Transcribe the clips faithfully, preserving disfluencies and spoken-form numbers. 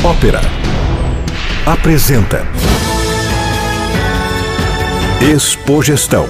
Ópera apresenta Expogestão.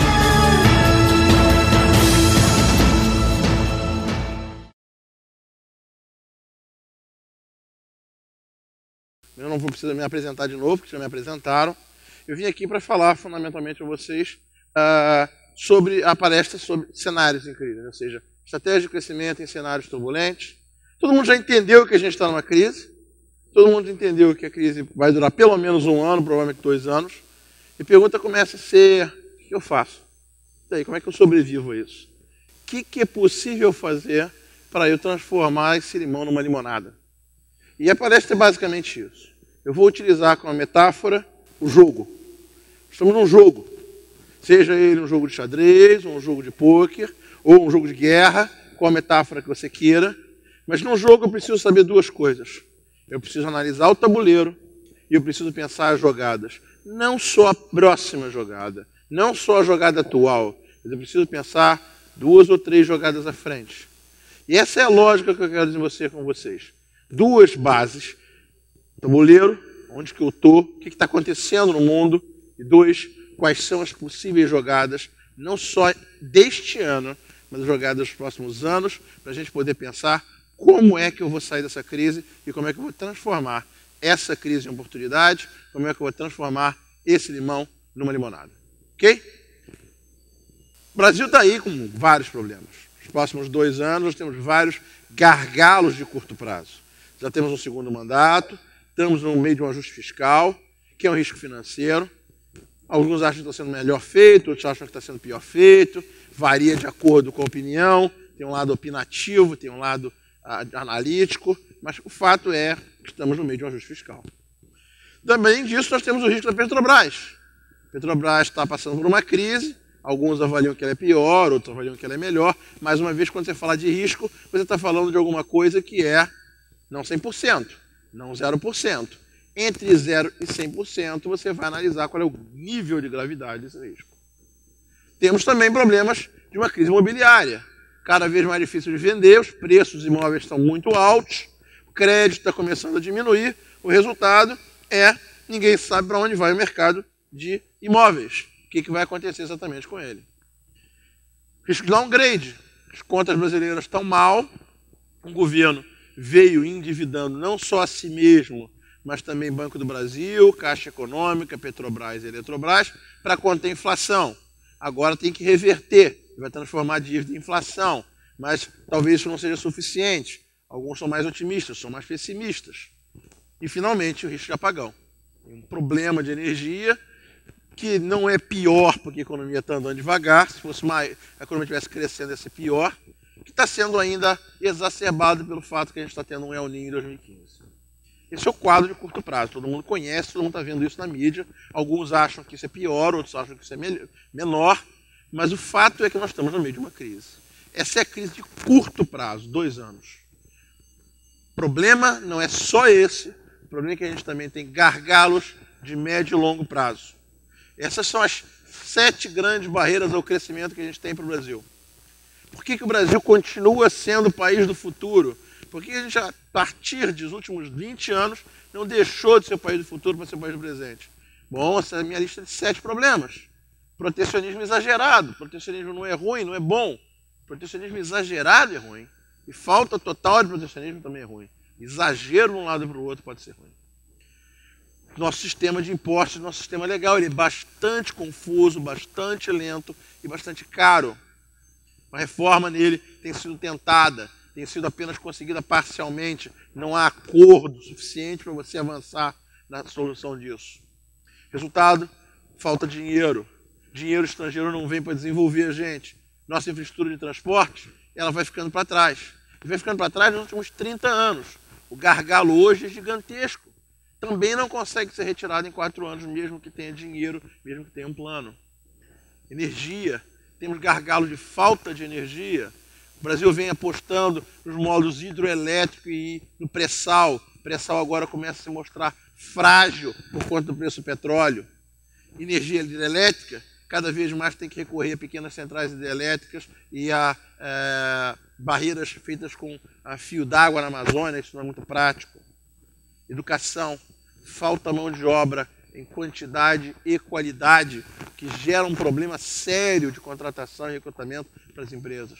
Eu não vou precisar me apresentar de novo, porque já me apresentaram. Eu vim aqui para falar fundamentalmente a vocês uh, sobre a palestra sobre cenários incríveis, ou seja, estratégia de crescimento em cenários turbulentos. Todo mundo já entendeu que a gente está numa crise. Todo mundo entendeu que a crise vai durar pelo menos um ano, provavelmente dois anos. E a pergunta começa a ser, o que eu faço? E aí, como é que eu sobrevivo a isso? O que, que é possível fazer para eu transformar esse limão numa limonada? E a palestra é basicamente isso. Eu vou utilizar como metáfora o jogo. Estamos num jogo. Seja ele um jogo de xadrez, ou um jogo de pôquer, ou um jogo de guerra, qual a metáfora que você queira. Mas num jogo eu preciso saber duas coisas. Eu preciso analisar o tabuleiro e eu preciso pensar as jogadas. Não só a próxima jogada, não só a jogada atual, mas eu preciso pensar duas ou três jogadas à frente. E essa é a lógica que eu quero desenvolver com vocês. Duas bases. Tabuleiro, onde que eu estou, o que está acontecendo no mundo. E dois, quais são as possíveis jogadas, não só deste ano, mas as jogadas dos próximos anos, para a gente poder pensar como é que eu vou sair dessa crise e como é que eu vou transformar essa crise em oportunidade, como é que eu vou transformar esse limão numa limonada. Ok? O Brasil está aí com vários problemas. Nos próximos dois anos nós temos vários gargalos de curto prazo. Já temos um segundo mandato, estamos no meio de um ajuste fiscal, que é um risco financeiro. Alguns acham que está sendo melhor feito, outros acham que está sendo pior feito, varia de acordo com a opinião, tem um lado opinativo, tem um lado analítico, mas o fato é que estamos no meio de um ajuste fiscal. Também disso nós temos o risco da Petrobras. A Petrobras está passando por uma crise, alguns avaliam que ela é pior, outros avaliam que ela é melhor. Mais uma vez, quando você fala de risco, você está falando de alguma coisa que é não cem por cento, não zero por cento. Entre zero e cem por cento você vai analisar qual é o nível de gravidade desse risco. Temos também problemas de uma crise imobiliária. Cada vez mais difícil de vender, os preços dos imóveis estão muito altos, o crédito está começando a diminuir, o resultado é, ninguém sabe para onde vai o mercado de imóveis. O que, que vai acontecer exatamente com ele? Risco de downgrade. As contas brasileiras estão mal, o governo veio endividando não só a si mesmo, mas também Banco do Brasil, Caixa Econômica, Petrobras e Eletrobras, para conter a inflação. Agora tem que reverter, vai transformar a dívida em inflação, mas talvez isso não seja suficiente. Alguns são mais otimistas, são mais pessimistas. E, finalmente, o risco de apagão. Tem um problema de energia que não é pior porque a economia está andando devagar. Se fosse mais, a economia estivesse crescendo, ia ser pior. Que está sendo ainda exacerbado pelo fato que a gente está tendo um El Niño em dois mil e quinze. Esse é o quadro de curto prazo. Todo mundo conhece, todo mundo está vendo isso na mídia. Alguns acham que isso é pior, outros acham que isso é menor. Mas o fato é que nós estamos no meio de uma crise. Essa é a crise de curto prazo, dois anos. O problema não é só esse. O problema é que a gente também tem gargalos de médio e longo prazo. Essas são as sete grandes barreiras ao crescimento que a gente tem para o Brasil. Por que, que o Brasil continua sendo o país do futuro? Por que a gente, a partir dos últimos vinte anos, não deixou de ser o país do futuro para ser o país do presente? Bom, essa é a minha lista de sete problemas. Protecionismo exagerado. Protecionismo não é ruim, não é bom. Protecionismo exagerado é ruim. E falta total de protecionismo também é ruim. Exagero de um lado para o outro pode ser ruim. Nosso sistema de impostos, nosso sistema legal, ele é bastante confuso, bastante lento e bastante caro. A reforma nele tem sido tentada, tem sido apenas conseguida parcialmente. Não há acordo suficiente para você avançar na solução disso. Resultado, falta dinheiro. Dinheiro estrangeiro não vem para desenvolver a gente. Nossa infraestrutura de transporte, ela vai ficando para trás. E vai ficando para trás nos últimos trinta anos. O gargalo hoje é gigantesco. Também não consegue ser retirado em quatro anos, mesmo que tenha dinheiro, mesmo que tenha um plano. Energia. Temos gargalo de falta de energia. O Brasil vem apostando nos modos hidroelétrico e no pré-sal. O pré-sal agora começa a se mostrar frágil por conta do preço do petróleo. Energia hidrelétrica, cada vez mais tem que recorrer a pequenas centrais hidrelétricas e a é, barreiras feitas com a fio d'água na Amazônia, isso não é muito prático. educação, falta mão de obra em quantidade e qualidade, que gera um problema sério de contratação e recrutamento para as empresas.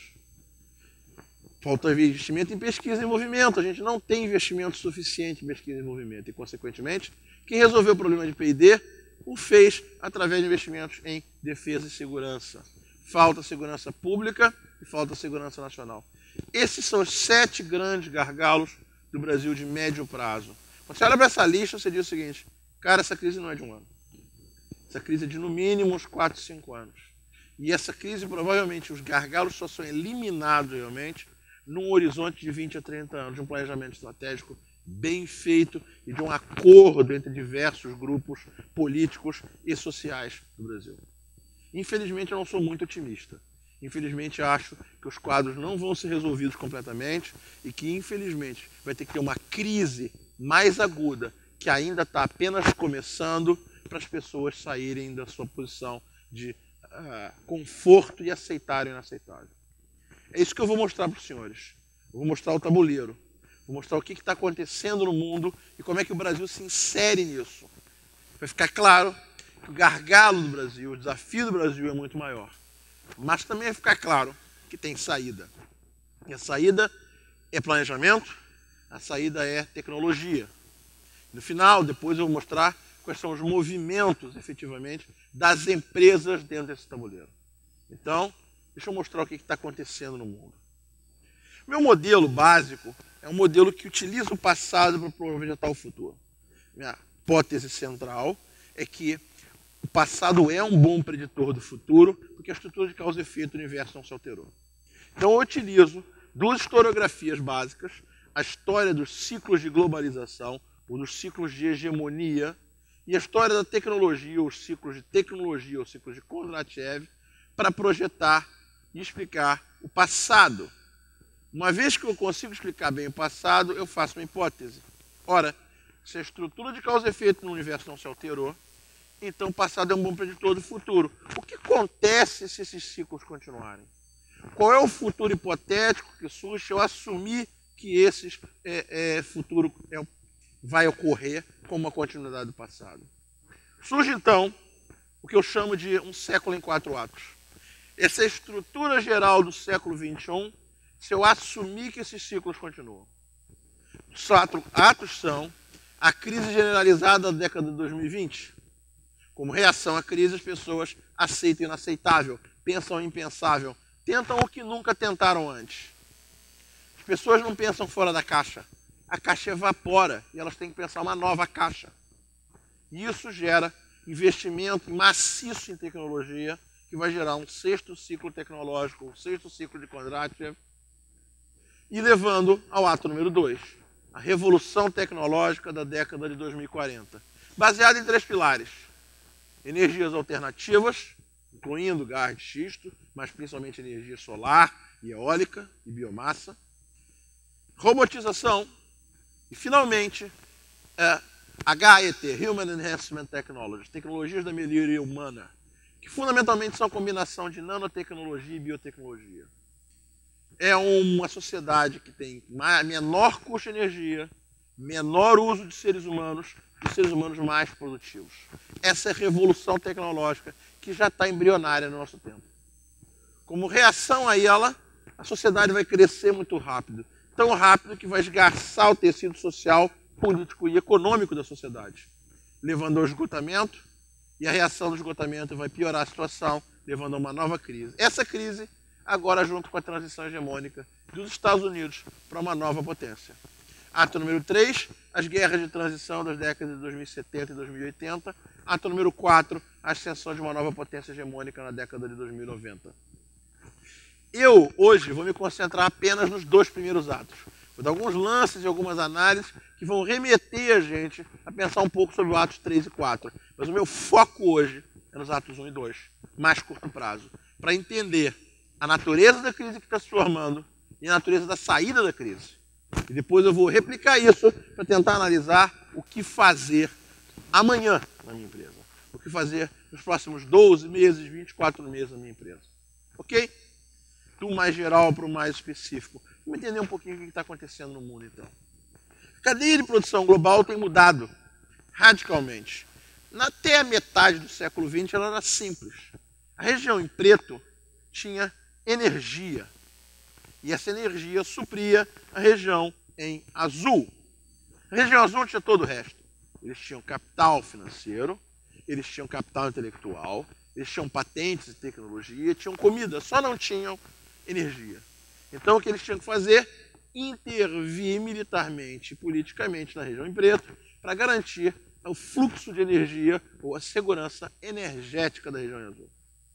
Falta investimento em pesquisa e desenvolvimento. A gente não tem investimento suficiente em pesquisa e desenvolvimento. E, consequentemente, quem resolveu o problema de P e D o fez através de investimentos em defesa e segurança. Falta segurança pública e falta segurança nacional. Esses são os sete grandes gargalos do Brasil de médio prazo. Quando você olha para essa lista, você diz o seguinte: cara, essa crise não é de um ano. Essa crise é de no mínimo uns quatro, cinco anos. E essa crise, provavelmente, os gargalos só são eliminados realmente num horizonte de vinte a trinta anos, de um planejamento estratégico bem feito e de um acordo entre diversos grupos políticos e sociais do Brasil. Infelizmente, eu não sou muito otimista. Infelizmente, acho que os quadros não vão ser resolvidos completamente e que, infelizmente, vai ter que ter uma crise mais aguda, que ainda está apenas começando, para as pessoas saírem da sua posição de uh, conforto e aceitarem o inaceitável. É isso que eu vou mostrar para os senhores. Eu vou mostrar o tabuleiro. Vou mostrar o que está acontecendo no mundo e como é que o Brasil se insere nisso. Vai ficar claro que o gargalo do Brasil, o desafio do Brasil é muito maior. Mas também vai ficar claro que tem saída. E a saída é planejamento, a saída é tecnologia. No final, depois eu vou mostrar quais são os movimentos, efetivamente, das empresas dentro desse tabuleiro. Então, deixa eu mostrar o que está acontecendo no mundo. Meu modelo básico é um modelo que utiliza o passado para projetar o futuro. Minha hipótese central é que o passado é um bom preditor do futuro, porque a estrutura de causa e efeito do universo não se alterou. Então eu utilizo duas historiografias básicas, a história dos ciclos de globalização, ou dos ciclos de hegemonia, e a história da tecnologia, os ciclos de tecnologia, os ciclos de Kondratiev, para projetar e explicar o passado. Uma vez que eu consigo explicar bem o passado, eu faço uma hipótese. Ora, se a estrutura de causa e efeito no universo não se alterou, então o passado é um bom preditor do futuro. O que acontece se esses ciclos continuarem? Qual é o futuro hipotético que surge se eu assumir que esse é, é, futuro é, vai ocorrer como uma continuidade do passado? Surge, então, o que eu chamo de um século em quatro atos. Essa é a estrutura geral do século vinte e um, se eu assumir que esses ciclos continuam. Os quatro atos são a crise generalizada da década de dois mil e vinte. Como reação à crise, as pessoas aceitam o inaceitável, pensam o impensável, tentam o que nunca tentaram antes. As pessoas não pensam fora da caixa. A caixa evapora e elas têm que pensar uma nova caixa. E isso gera investimento maciço em tecnologia, que vai gerar um sexto ciclo tecnológico, um sexto ciclo de Kondratiev, e levando ao ato número dois, a revolução tecnológica da década de dois mil e quarenta, baseada em três pilares: energias alternativas, incluindo gás de xisto, mas principalmente energia solar, e eólica e biomassa, robotização e, finalmente, é, H E T, Human Enhancement Technologies, tecnologias da melhoria humana, que fundamentalmente são a combinação de nanotecnologia e biotecnologia. É uma sociedade que tem menor custo de energia, menor uso de seres humanos e seres humanos mais produtivos. Essa é a revolução tecnológica que já está embrionária no nosso tempo. Como reação a ela, a sociedade vai crescer muito rápido. Tão rápido que vai esgarçar o tecido social, político e econômico da sociedade, levando ao esgotamento, e a reação do esgotamento vai piorar a situação, levando a uma nova crise. Essa crise, agora junto com a transição hegemônica dos Estados Unidos para uma nova potência. Ato número três, as guerras de transição das décadas de dois mil e setenta e dois mil e oitenta. Ato número quatro, a ascensão de uma nova potência hegemônica na década de dois mil e noventa. Eu, hoje, vou me concentrar apenas nos dois primeiros atos. Vou dar alguns lances e algumas análises que vão remeter a gente a pensar um pouco sobre os atos três e quatro. Mas o meu foco hoje é nos atos um e dois, mais curto prazo, para entender a natureza da crise que está se formando e a natureza da saída da crise. E depois eu vou replicar isso para tentar analisar o que fazer amanhã na minha empresa. O que fazer nos próximos doze meses, vinte e quatro meses na minha empresa. Ok? Do mais geral para o mais específico. Vamos entender um pouquinho o que está acontecendo no mundo, então. cadeia de produção global tem mudado radicalmente. Até a metade do século vinte ela era simples. A região em preto tinha energia. E essa energia supria a região em azul. A região azul tinha todo o resto. Eles tinham capital financeiro, eles tinham capital intelectual, eles tinham patentes e tecnologia, tinham comida, só não tinham energia. Então o que eles tinham que fazer? Intervir militarmente e politicamente na região em preto para garantir o fluxo de energia ou a segurança energética da região em azul.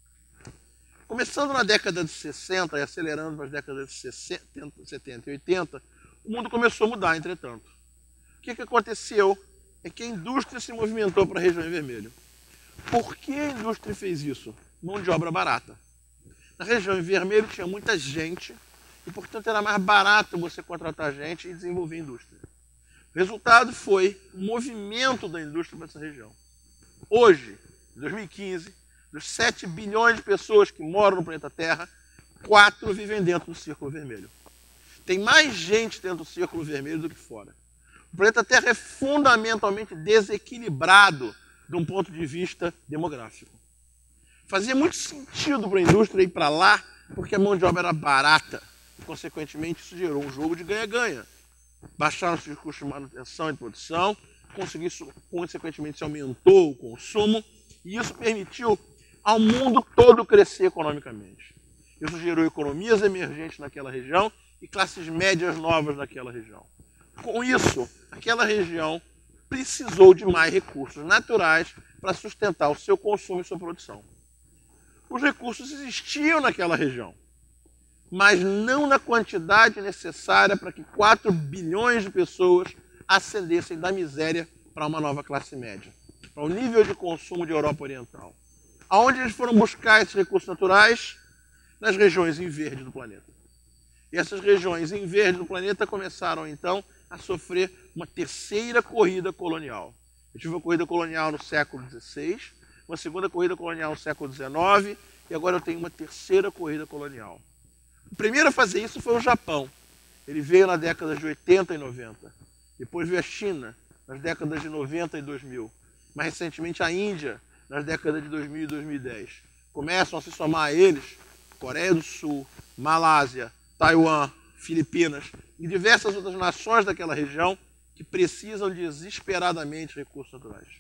Começando na década de sessenta e acelerando para as décadas de setenta e oitenta, o mundo começou a mudar, entretanto. O que, que aconteceu é que a indústria se movimentou para a região em vermelho. Por que a indústria fez isso? Mão de obra barata. Na região em vermelho tinha muita gente e, portanto, era mais barato você contratar gente e desenvolver indústria. O resultado foi o movimento da indústria para essa região. Hoje, em dois mil e quinze, dos sete bilhões de pessoas que moram no planeta Terra, quatro vivem dentro do Círculo Vermelho. Tem mais gente dentro do Círculo Vermelho do que fora. O planeta Terra é fundamentalmente desequilibrado de um ponto de vista demográfico. Fazia muito sentido para a indústria ir para lá, porque a mão de obra era barata. E, consequentemente, isso gerou um jogo de ganha-ganha. Baixaram-se os custos de manutenção e de produção, consequentemente, se aumentou o consumo, e isso permitiu ao mundo todo crescer economicamente. Isso gerou economias emergentes naquela região e classes médias novas naquela região. Com isso, aquela região precisou de mais recursos naturais para sustentar o seu consumo e sua produção. Os recursos existiam naquela região, mas não na quantidade necessária para que quatro bilhões de pessoas ascendessem da miséria para uma nova classe média, para o nível de consumo de Europa Oriental. Aonde eles foram buscar esses recursos naturais? Nas regiões em verde do planeta. E essas regiões em verde do planeta começaram, então, a sofrer uma terceira corrida colonial. Eu tive uma corrida colonial no século dezesseis, uma segunda corrida colonial no século dezenove, e agora eu tenho uma terceira corrida colonial. O primeiro a fazer isso foi o Japão. Ele veio na década de oitenta e noventa. Depois veio a China, nas décadas de noventa e dois mil. Mais recentemente a Índia, nas décadas de dois mil e dois mil e dez. Começam a se somar a eles Coreia do Sul, Malásia, Taiwan, Filipinas e diversas outras nações daquela região que precisam desesperadamente de recursos naturais.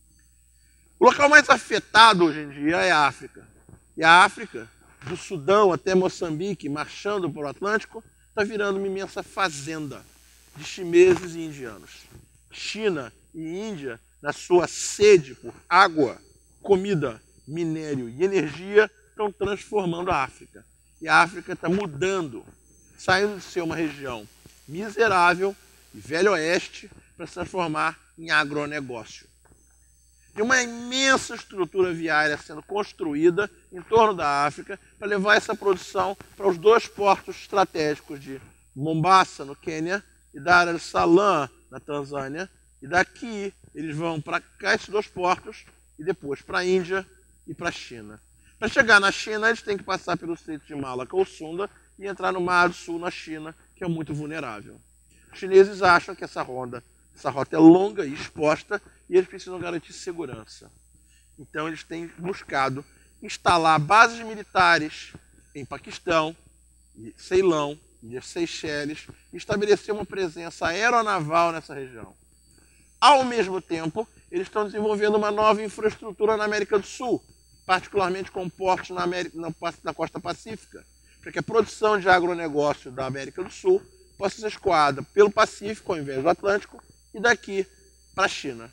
O local mais afetado hoje em dia é a África. E a África, do Sudão até Moçambique, marchando para o Atlântico, está virando uma imensa fazenda de chineses e indianos. China e Índia, na sua sede por água, comida, minério e energia, estão transformando a África. E a África está mudando, saindo de ser uma região miserável e velho oeste para se transformar em agronegócio. Tem uma imensa estrutura viária sendo construída em torno da África para levar essa produção para os dois portos estratégicos de Mombasa, no Quênia, e Dar es Salaam, na Tanzânia. E daqui eles vão para cá, esses dois portos, e depois para a Índia e para a China. Para chegar na China, eles têm que passar pelo Estreito de Malacca ou Sunda e entrar no Mar do Sul, na China, que é muito vulnerável. Os chineses acham que essa rota, essa rota é longa e exposta e eles precisam garantir segurança. Então eles têm buscado instalar bases militares em Paquistão, Ceilão, Ilhas Seychelles e estabelecer uma presença aeronaval nessa região. Ao mesmo tempo, eles estão desenvolvendo uma nova infraestrutura na América do Sul, particularmente com portos na, América, na, na costa pacífica, para que a produção de agronegócio da América do Sul possa ser escoada pelo Pacífico ao invés do Atlântico e daqui para a China.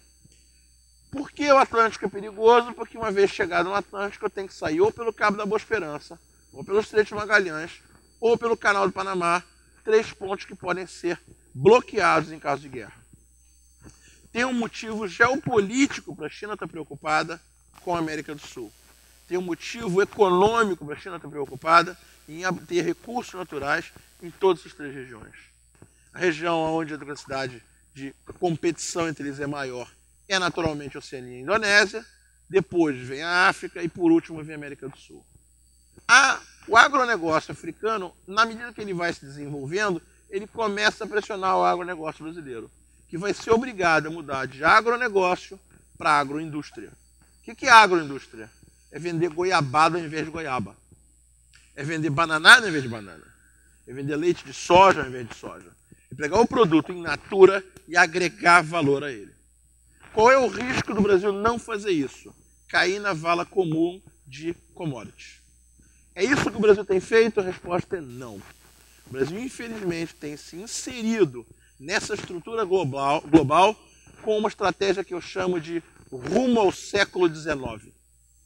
Por que o Atlântico é perigoso? Porque uma vez chegado no Atlântico eu tenho que sair ou pelo Cabo da Boa Esperança, ou pelo Estreito de Magalhães, ou pelo Canal do Panamá, três pontos que podem ser bloqueados em caso de guerra. Tem um motivo geopolítico para a China estar preocupada com a América do Sul. Tem um motivo econômico para a China estar preocupada em ter recursos naturais em todas as três regiões. A região onde a capacidade de competição entre eles é maior é naturalmente a Oceania e a Indonésia, depois vem a África e por último vem a América do Sul. A, o agronegócio africano, na medida que ele vai se desenvolvendo, ele começa a pressionar o agronegócio brasileiro. que vai ser obrigado a mudar de agronegócio para agroindústria. O que, que é agroindústria? É vender goiabada ao invés de goiaba. É vender bananada ao invés de banana. É vender leite de soja ao invés de soja. É pegar o produto in natura e agregar valor a ele. Qual é o risco do Brasil não fazer isso? Cair na vala comum de commodities. É isso que o Brasil tem feito? A resposta é não. O Brasil, infelizmente, tem se inserido nessa estrutura global, global com uma estratégia que eu chamo de rumo ao século dezenove.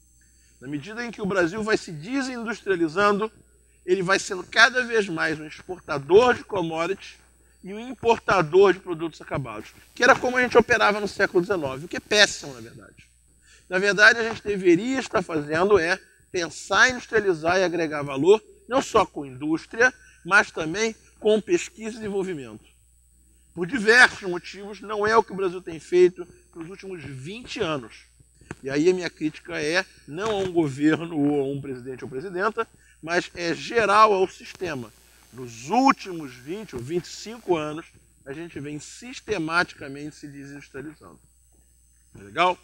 Na medida em que o Brasil vai se desindustrializando, ele vai sendo cada vez mais um exportador de commodities e um importador de produtos acabados, que era como a gente operava no século dezenove, o que é péssimo, na verdade. Na verdade, a gente deveria estar fazendo é pensar, industrializar e agregar valor, não só com indústria, mas também com pesquisa e desenvolvimento. Por diversos motivos, não é o que o Brasil tem feito nos últimos vinte anos. E aí a minha crítica é não a um governo ou a um presidente ou presidenta, mas é geral ao sistema. Nos últimos vinte ou vinte e cinco anos, a gente vem sistematicamente se desindustrializando. É legal?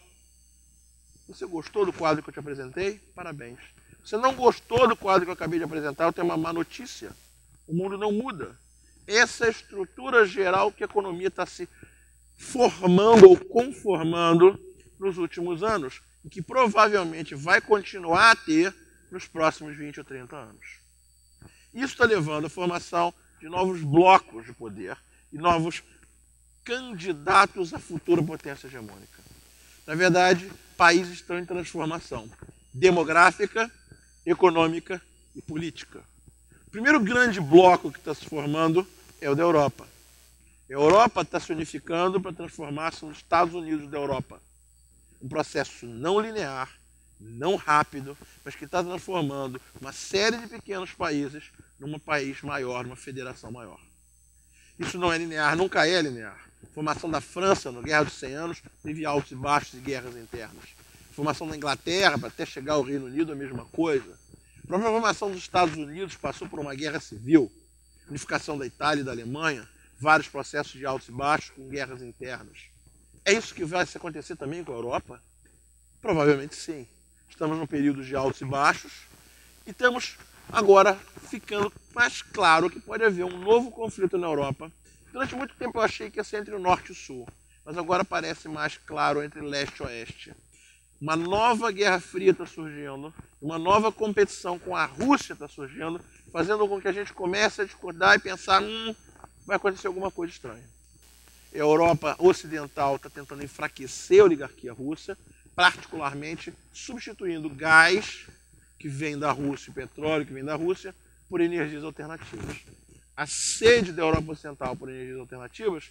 Você gostou do quadro que eu te apresentei? Parabéns. Você não gostou do quadro que eu acabei de apresentar? Eu tenho uma má notícia. O mundo não muda. Essa é a estrutura geral que a economia está se formando ou conformando nos últimos anos e que provavelmente vai continuar a ter nos próximos vinte ou trinta anos. Isso está levando à formação de novos blocos de poder e novos candidatos à futura potência hegemônica. Na verdade, países estão em transformação demográfica, econômica e política. O primeiro grande bloco que está se formando é o da Europa. A Europa está se unificando para transformar-se nos Estados Unidos da Europa. Um processo não linear, não rápido, mas que está transformando uma série de pequenos países num país maior, numa federação maior. Isso não é linear, nunca é linear. A formação da França na Guerra dos cem anos teve altos e baixos e guerras internas. A formação da Inglaterra, até chegar ao Reino Unido, a mesma coisa. A própria formação dos Estados Unidos passou por uma guerra civil. Unificação da Itália e da Alemanha, vários processos de altos e baixos com guerras internas. É isso que vai acontecer também com a Europa? Provavelmente sim. Estamos num período de altos e baixos e estamos agora ficando mais claro que pode haver um novo conflito na Europa. Durante muito tempo eu achei que ia ser entre o norte e o sul, mas agora parece mais claro entre leste e oeste. Uma nova guerra fria está surgindo, uma nova competição com a Rússia está surgindo, fazendo com que a gente comece a discordar e pensar, hum, vai acontecer alguma coisa estranha. A Europa ocidental está tentando enfraquecer a oligarquia russa, particularmente substituindo gás que vem da Rússia e petróleo que vem da Rússia por energias alternativas. A sede da Europa Ocidental por energias alternativas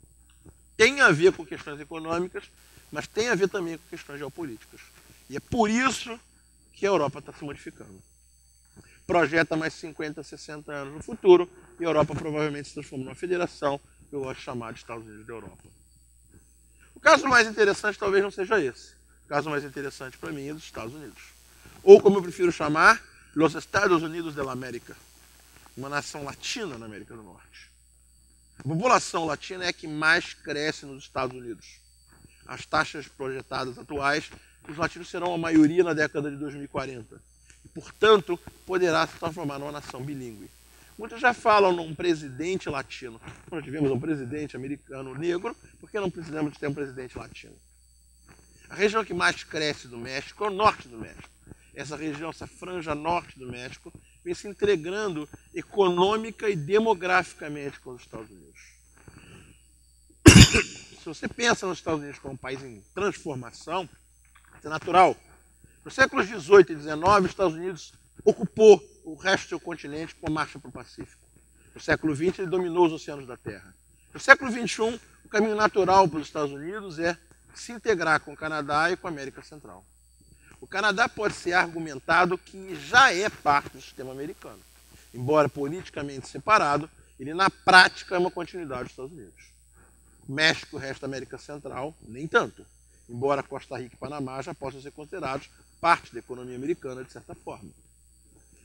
tem a ver com questões econômicas, mas tem a ver também com questões geopolíticas. E é por isso que a Europa está se modificando. Projeta mais cinquenta, sessenta anos no futuro e a Europa provavelmente se transforma numa federação que eu gosto de chamar de Estados Unidos da Europa. O caso mais interessante talvez não seja esse. O caso mais interessante para mim é dos Estados Unidos. Ou como eu prefiro chamar, Los Estados Unidos da América. Uma nação latina na América do Norte. A população latina é a que mais cresce nos Estados Unidos. As taxas projetadas atuais, os latinos serão a maioria na década de dois mil e quarenta. E, portanto, poderá se transformar numa nação bilíngue. Muitos já falam num presidente latino. Nós tivemos um presidente americano negro, por que não precisamos ter um presidente latino? A região que mais cresce do México é o norte do México. Essa região, essa franja norte do México, vem se integrando econômica e demograficamente com os Estados Unidos. Se você pensa nos Estados Unidos como um país em transformação, isso é natural. Nos séculos dezoito e dezenove, os Estados Unidos ocupou o resto do seu continente com a marcha para o Pacífico. No século vinte, ele dominou os oceanos da Terra. No século vinte e um, o caminho natural para os Estados Unidos é se integrar com o Canadá e com a América Central. O Canadá pode ser argumentado que já é parte do sistema americano. Embora politicamente separado, ele na prática é uma continuidade dos Estados Unidos. O México e o resto da América Central, nem tanto. Embora Costa Rica e Panamá já possam ser considerados parte da economia americana de certa forma.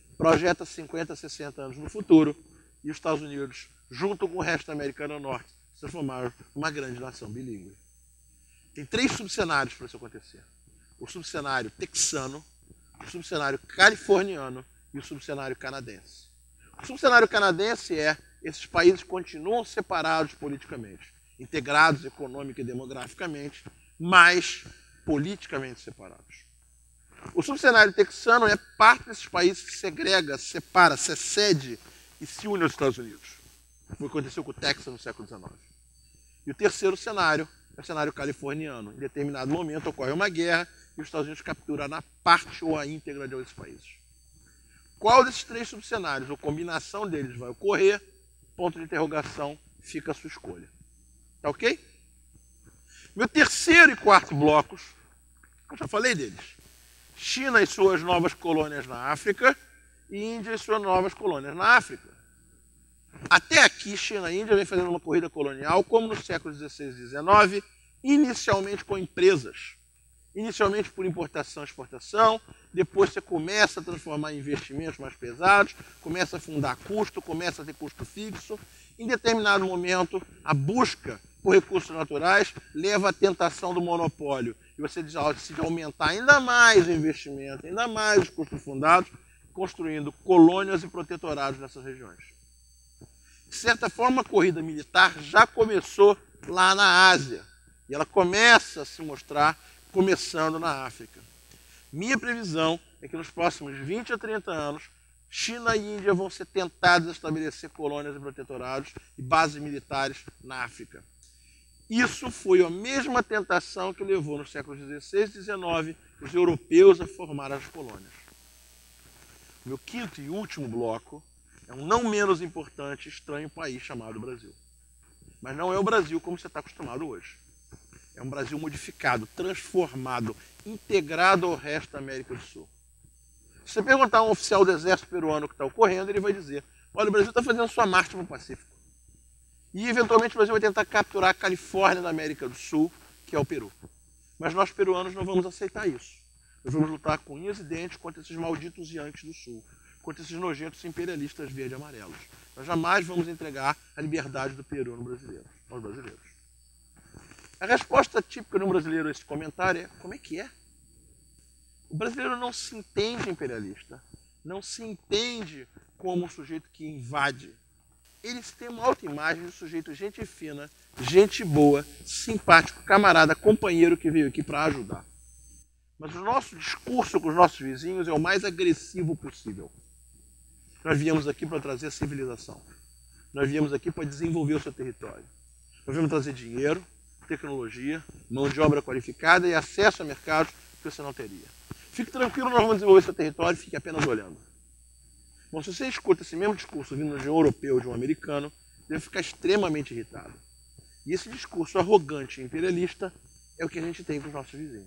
Projeta cinquenta, sessenta anos no futuro e os Estados Unidos, junto com o resto da América do Norte, se transformaram numa grande nação bilíngue. Tem três subcenários para isso acontecer. O subcenário texano, o subcenário californiano e o subcenário canadense. O subcenário canadense é: esses países continuam separados politicamente, integrados econômica e demograficamente, mas politicamente separados. O subcenário texano é parte desses países que segrega, separa, secede e se une aos Estados Unidos. Foi o que aconteceu com o Texas no século dezenove. E o terceiro cenário é o cenário californiano. Em determinado momento ocorre uma guerra e os Estados Unidos capturam na parte ou a íntegra de outros países. Qual desses três subcenários ou combinação deles vai ocorrer? Ponto de interrogação, fica a sua escolha. Tá ok? Meu terceiro e quarto blocos, eu já falei deles. China e suas novas colônias na África e Índia e suas novas colônias na África. Até aqui, China e Índia vem fazendo uma corrida colonial, como nos séculos dezesseis e dezenove, inicialmente com empresas. Inicialmente por importação e exportação, depois você começa a transformar em investimentos mais pesados, começa a fundar custo, começa a ter custo fixo. Em determinado momento, a busca por recursos naturais leva à tentação do monopólio. E você decide aumentar ainda mais o investimento, ainda mais os custos fundados, construindo colônias e protetorados nessas regiões. De certa forma, a corrida militar já começou lá na Ásia. E ela começa a se mostrar começando na África. Minha previsão é que nos próximos vinte a trinta anos, China e Índia vão ser tentadas a estabelecer colônias e protetorados e bases militares na África. Isso foi a mesma tentação que levou nos séculos dezesseis e dezenove os europeus a formar as colônias. Meu quinto e último bloco é um não menos importante e estranho país chamado Brasil. Mas não é o Brasil como você está acostumado hoje. É um Brasil modificado, transformado, integrado ao resto da América do Sul. Se você perguntar a um oficial do exército peruano o que está ocorrendo, ele vai dizer: olha, o Brasil está fazendo sua marcha para o Pacífico. E, eventualmente, o Brasil vai tentar capturar a Califórnia da América do Sul, que é o Peru. Mas nós, peruanos, não vamos aceitar isso. Nós vamos lutar com unhas e dentes contra esses malditos Yankees do Sul, contra esses nojentos imperialistas verde e amarelos. Nós jamais vamos entregar a liberdade do Peru no brasileiro, aos brasileiros. A resposta típica de um brasileiro a esse comentário é: como é que é? O brasileiro não se entende imperialista, não se entende como um sujeito que invade. Eles têm uma autoimagem de sujeito gente fina, gente boa, simpático, camarada, companheiro que veio aqui para ajudar. Mas o nosso discurso com os nossos vizinhos é o mais agressivo possível. Nós viemos aqui para trazer civilização. Nós viemos aqui para desenvolver o seu território. Nós viemos trazer dinheiro, tecnologia, mão de obra qualificada e acesso a mercados que você não teria. Fique tranquilo, nós vamos desenvolver seu território, fique apenas olhando. Bom, se você escuta esse mesmo discurso vindo de um europeu, de um americano, deve ficar extremamente irritado. E esse discurso arrogante e imperialista é o que a gente tem com os nossos vizinhos.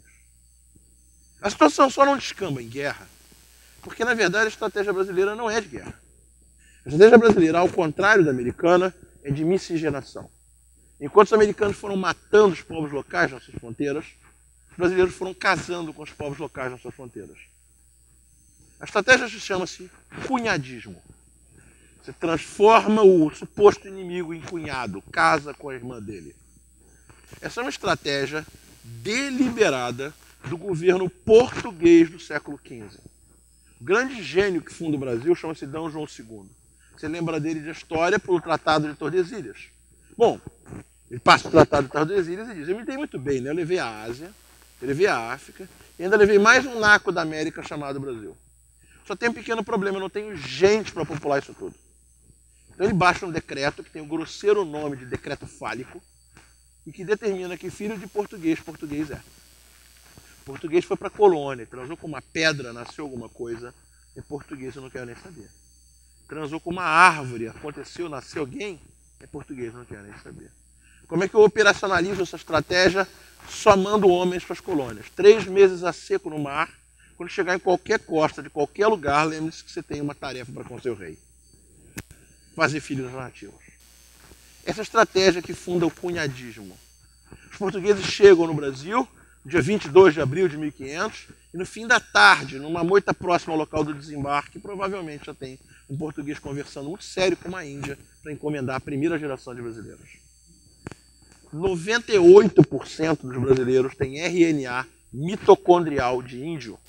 A situação só não descamba em guerra, porque na verdade a estratégia brasileira não é de guerra. A estratégia brasileira, ao contrário da americana, é de miscigenação. Enquanto os americanos foram matando os povos locais nas suas fronteiras, os brasileiros foram casando com os povos locais nas suas fronteiras. A estratégia chama-se cunhadismo. Você transforma o suposto inimigo em cunhado, casa com a irmã dele. Essa é uma estratégia deliberada do governo português do século quinze. O grande gênio que funda o Brasil chama-se D. João segundo. Você lembra dele de história pelo Tratado de Tordesilhas. Bom, ele passa o Tratado de Tordesilhas e diz: eu me dei muito bem, né? Eu levei a Ásia, eu levei a África e ainda levei mais um naco da América chamado Brasil. Só tem um pequeno problema, eu não tenho gente para popular isso tudo. Então ele baixa um decreto que tem o grosseiro nome de decreto fálico e que determina que filho de português, português é. O português foi para a colônia, transou com uma pedra, nasceu alguma coisa, é português, eu não quero nem saber. Transou com uma árvore, aconteceu, nasceu alguém, é português, eu não quero nem saber. Como é que eu operacionalizo essa estratégia? Só mando homens para as colônias. Três meses a seco no mar. Quando chegar em qualquer costa, de qualquer lugar, lembre-se que você tem uma tarefa para com o seu rei. Fazer filhos nativos. Essa estratégia que funda o cunhadismo. Os portugueses chegam no Brasil, dia vinte e dois de abril de mil e quinhentos, e no fim da tarde, numa moita próxima ao local do desembarque, provavelmente já tem um português conversando muito sério com uma índia para encomendar a primeira geração de brasileiros. noventa e oito por cento dos brasileiros têm R N A mitocondrial de índio.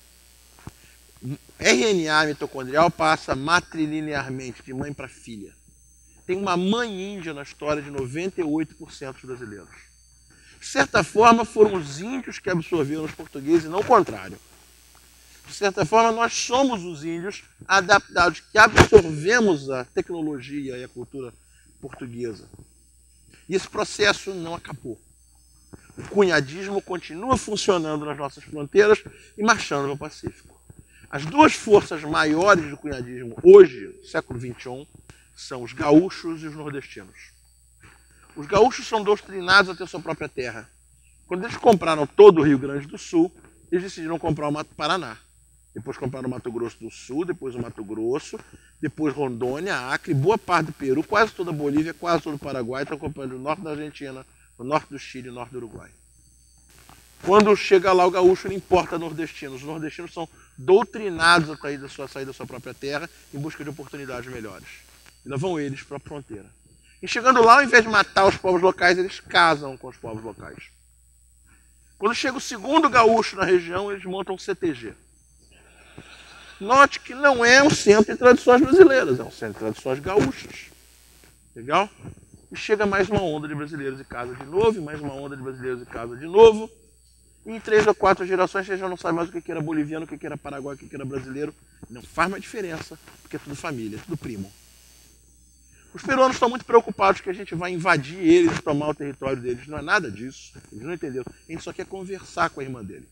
R N A mitocondrial passa matrilinearmente, de mãe para filha. Tem uma mãe índia na história de noventa e oito por cento dos brasileiros. De certa forma, foram os índios que absorveram os portugueses e não o contrário. De certa forma, nós somos os índios adaptados, que absorvemos a tecnologia e a cultura portuguesa. E esse processo não acabou. O cunhadismo continua funcionando nas nossas fronteiras e marchando no Pacífico. As duas forças maiores do cunhadismo hoje, século vinte e um, são os gaúchos e os nordestinos. Os gaúchos são doutrinados a ter sua própria terra. Quando eles compraram todo o Rio Grande do Sul, eles decidiram comprar o Mato Paraná. Depois compraram o Mato Grosso do Sul, depois o Mato Grosso, depois Rondônia, Acre, boa parte do Peru, quase toda a Bolívia, quase todo o Paraguai, estão comprando o norte da Argentina, o norte do Chile e o norte do Uruguai. Quando chega lá o gaúcho, ele importa nordestinos. Os nordestinos são doutrinados a sair da sua, sair da sua própria terra em busca de oportunidades melhores. E lá vão eles para a fronteira. E chegando lá, ao invés de matar os povos locais, eles casam com os povos locais. Quando chega o segundo gaúcho na região, eles montam um C T G. Note que não é um centro de tradições brasileiras, é um centro de tradições gaúchas. Legal? E chega mais uma onda de brasileiros e casa de novo, e mais uma onda de brasileiros e casa de novo. E em três ou quatro gerações você já não sabe mais o que era boliviano, o que era paraguai, o que era brasileiro. Não faz mais diferença, porque é tudo família, é tudo primo. Os peruanos estão muito preocupados que a gente vai invadir eles e tomar o território deles. Não é nada disso, eles não entenderam. A gente só quer conversar com a irmã dele.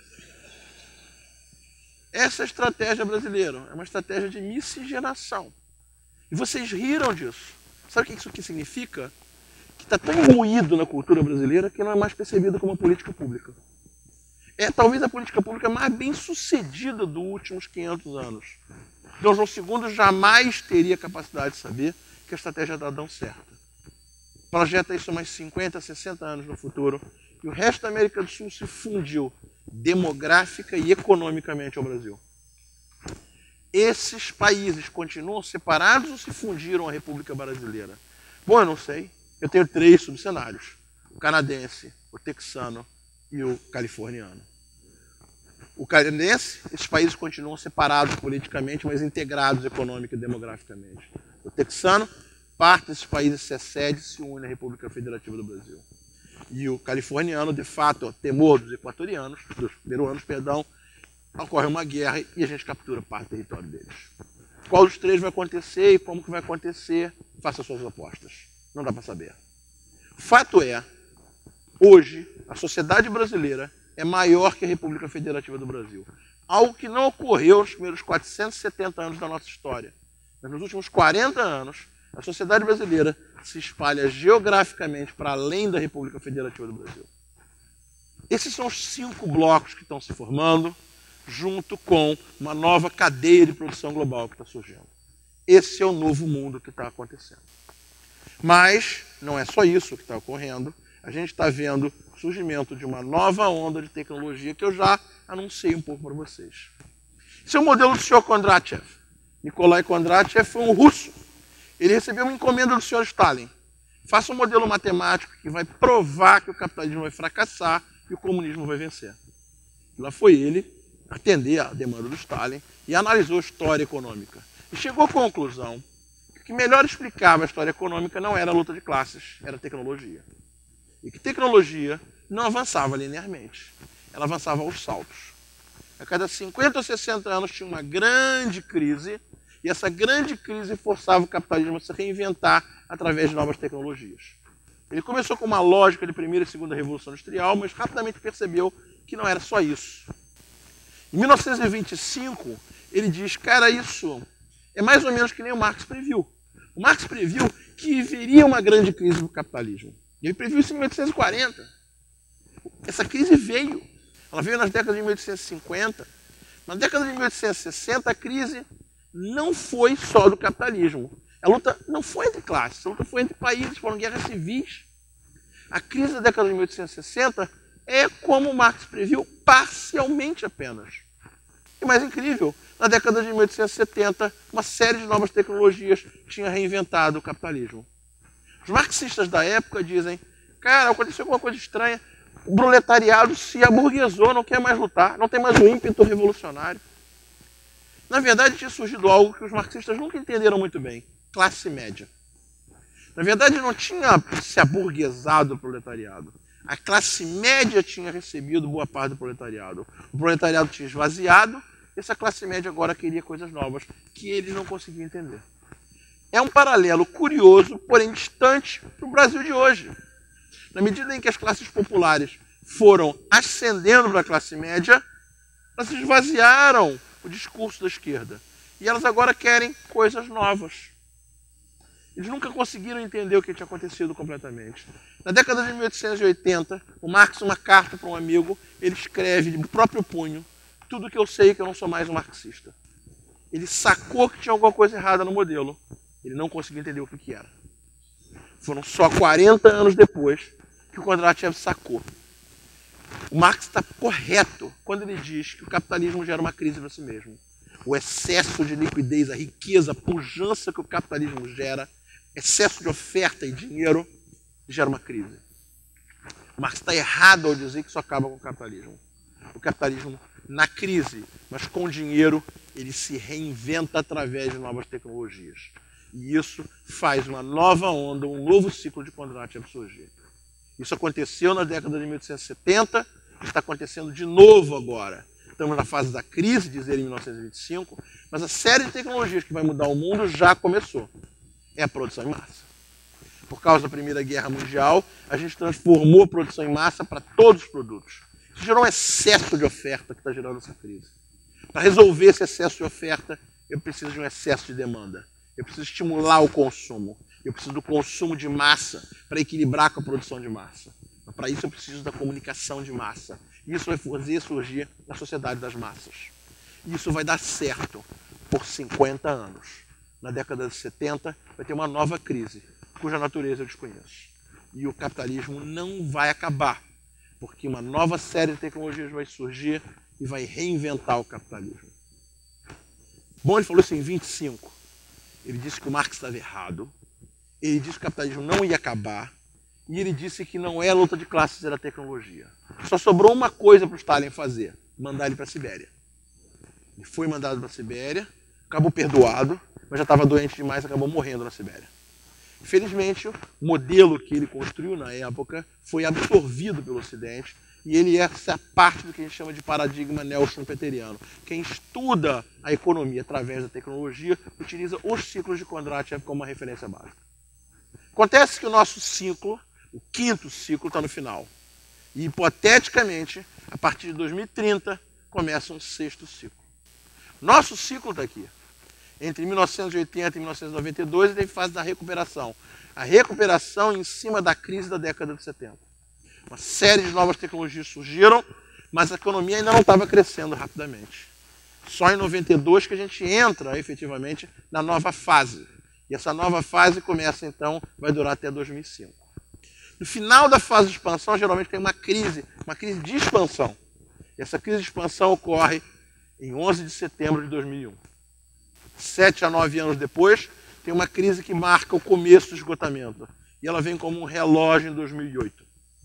Essa é a estratégia brasileira, é uma estratégia de miscigenação. E vocês riram disso. Sabe o que isso aqui significa? Que está tão imbuído na cultura brasileira que não é mais percebido como uma política pública. É talvez a política pública mais bem sucedida dos últimos quinhentos anos. Dom João segundo jamais teria capacidade de saber que a estratégia está dando certo. Projeta isso mais cinquenta, sessenta anos no futuro e o resto da América do Sul se fundiu demográfica e economicamente ao Brasil. Esses países continuam separados ou se fundiram à República Brasileira? Bom, eu não sei. Eu tenho três subcenários. O canadense, o texano e o californiano. O canadense, esses países continuam separados politicamente, mas integrados econômica e demograficamente. O texano, parte desses países se excede e se une à República Federativa do Brasil. E o californiano, de fato, ó, temor dos equatorianos, dos peruanos, perdão, ocorre uma guerra e a gente captura parte do território deles. Qual dos três vai acontecer e como que vai acontecer? Faça suas apostas. Não dá para saber. O fato é, hoje, a sociedade brasileira é maior que a República Federativa do Brasil. Algo que não ocorreu nos primeiros quatrocentos e setenta anos da nossa história. Mas nos últimos quarenta anos, a sociedade brasileira se espalha geograficamente para além da República Federativa do Brasil. Esses são os cinco blocos que estão se formando, junto com uma nova cadeia de produção global que está surgindo. Esse é o novo mundo que está acontecendo. Mas não é só isso que está ocorrendo. A gente está vendo o surgimento de uma nova onda de tecnologia que eu já anunciei um pouco para vocês. Esse é o modelo do senhor Kondratiev. Nikolai Kondratiev foi um russo. Ele recebeu uma encomenda do senhor Stalin. Faça um modelo matemático que vai provar que o capitalismo vai fracassar e o comunismo vai vencer. E lá foi ele atender à demanda do Stalin e analisou a história econômica. E chegou à conclusão que o que melhor explicava a história econômica não era a luta de classes, era a tecnologia. E que tecnologia não avançava linearmente, ela avançava aos saltos. A cada cinquenta ou sessenta anos tinha uma grande crise, e essa grande crise forçava o capitalismo a se reinventar através de novas tecnologias. Ele começou com uma lógica de primeira e segunda revolução industrial, mas rapidamente percebeu que não era só isso. Em mil novecentos e vinte e cinco, ele diz, cara, isso é mais ou menos que nem o Marx previu. O Marx previu que viria uma grande crise do capitalismo. Ele previu isso em mil oitocentos e quarenta. Essa crise veio. Ela veio nas décadas de mil oitocentos e cinquenta. Na década de mil oitocentos e sessenta, a crise não foi só do capitalismo. A luta não foi entre classes, a luta foi entre países, foram guerras civis. A crise da década de mil oitocentos e sessenta é, como Marx previu, parcialmente apenas. E mais incrível, na década de mil oitocentos e setenta, uma série de novas tecnologias tinha reinventado o capitalismo. Os marxistas da época dizem, Cara, aconteceu alguma coisa estranha. O proletariado se aburguesou, não quer mais lutar, não tem mais o ímpeto revolucionário. Na verdade, tinha surgido algo que os marxistas nunca entenderam muito bem: classe média. Na verdade, não tinha se aburguesado o proletariado. A classe média tinha recebido boa parte do proletariado. O proletariado tinha esvaziado, e essa classe média agora queria coisas novas que eles não conseguiam entender. É um paralelo curioso, porém distante, para o Brasil de hoje. Na medida em que as classes populares foram ascendendo para a classe média, elas esvaziaram o discurso da esquerda. E elas agora querem coisas novas. Eles nunca conseguiram entender o que tinha acontecido completamente. Na década de mil oitocentos e oitenta, o Marx, uma carta para um amigo, ele escreve de próprio punho: tudo que eu sei é que eu não sou mais um marxista. Ele sacou que tinha alguma coisa errada no modelo. Ele não conseguiu entender o que, que era. Foram só quarenta anos depois que o Kondratiev sacou. O Marx está correto quando ele diz que o capitalismo gera uma crise para si mesmo. O excesso de liquidez, a riqueza, a pujança que o capitalismo gera, excesso de oferta e dinheiro, gera uma crise. O Marx está errado ao dizer que isso acaba com o capitalismo. O capitalismo, na crise, mas com dinheiro, ele se reinventa através de novas tecnologias. E isso faz uma nova onda, um novo ciclo de Kondratiev surgir. Isso aconteceu na década de mil oitocentos e setenta, está acontecendo de novo agora. Estamos na fase da crise, diz ele em mil novecentos e vinte e cinco, mas a série de tecnologias que vai mudar o mundo já começou. É a produção em massa. Por causa da Primeira Guerra Mundial, a gente transformou a produção em massa para todos os produtos. Isso gerou um excesso de oferta que está gerando essa crise. Para resolver esse excesso de oferta, eu preciso de um excesso de demanda. Eu preciso estimular o consumo. Eu preciso do consumo de massa para equilibrar com a produção de massa. Para isso eu preciso da comunicação de massa. Isso vai fazer surgir a sociedade das massas. Isso vai dar certo por cinquenta anos. Na década de setenta vai ter uma nova crise, cuja natureza eu desconheço. E o capitalismo não vai acabar, porque uma nova série de tecnologias vai surgir e vai reinventar o capitalismo. Bom, ele falou isso em vinte e cinco. Ele disse que o Marx estava errado. Ele disse que o capitalismo não ia acabar. E ele disse que não é a luta de classes, era a tecnologia. Só sobrou uma coisa para o Stalin fazer: mandar ele para a Sibéria. Ele foi mandado para a Sibéria, acabou perdoado, mas já estava doente demais, acabou morrendo na Sibéria. Infelizmente, o modelo que ele construiu na época foi absorvido pelo Ocidente, e ele é essa parte do que a gente chama de paradigma neo-schumpeteriano. Quem estuda a economia através da tecnologia utiliza os ciclos de Kondratiev como uma referência básica. Acontece que o nosso ciclo, o quinto ciclo, está no final. E, hipoteticamente, a partir de dois mil e trinta, começa um sexto ciclo. Nosso ciclo está aqui. Entre mil novecentos e oitenta e mil novecentos e noventa e dois, ele teve fase da recuperação. A recuperação em cima da crise da década de setenta. Uma série de novas tecnologias surgiram, mas a economia ainda não estava crescendo rapidamente. Só em noventa e dois que a gente entra, efetivamente, na nova fase. E essa nova fase começa, então, vai durar até dois mil e cinco. No final da fase de expansão, geralmente tem uma crise, uma crise de expansão. E essa crise de expansão ocorre em onze de setembro de dois mil e um. Sete a nove anos depois, tem uma crise que marca o começo do esgotamento. E ela vem como um relógio em dois mil e oito.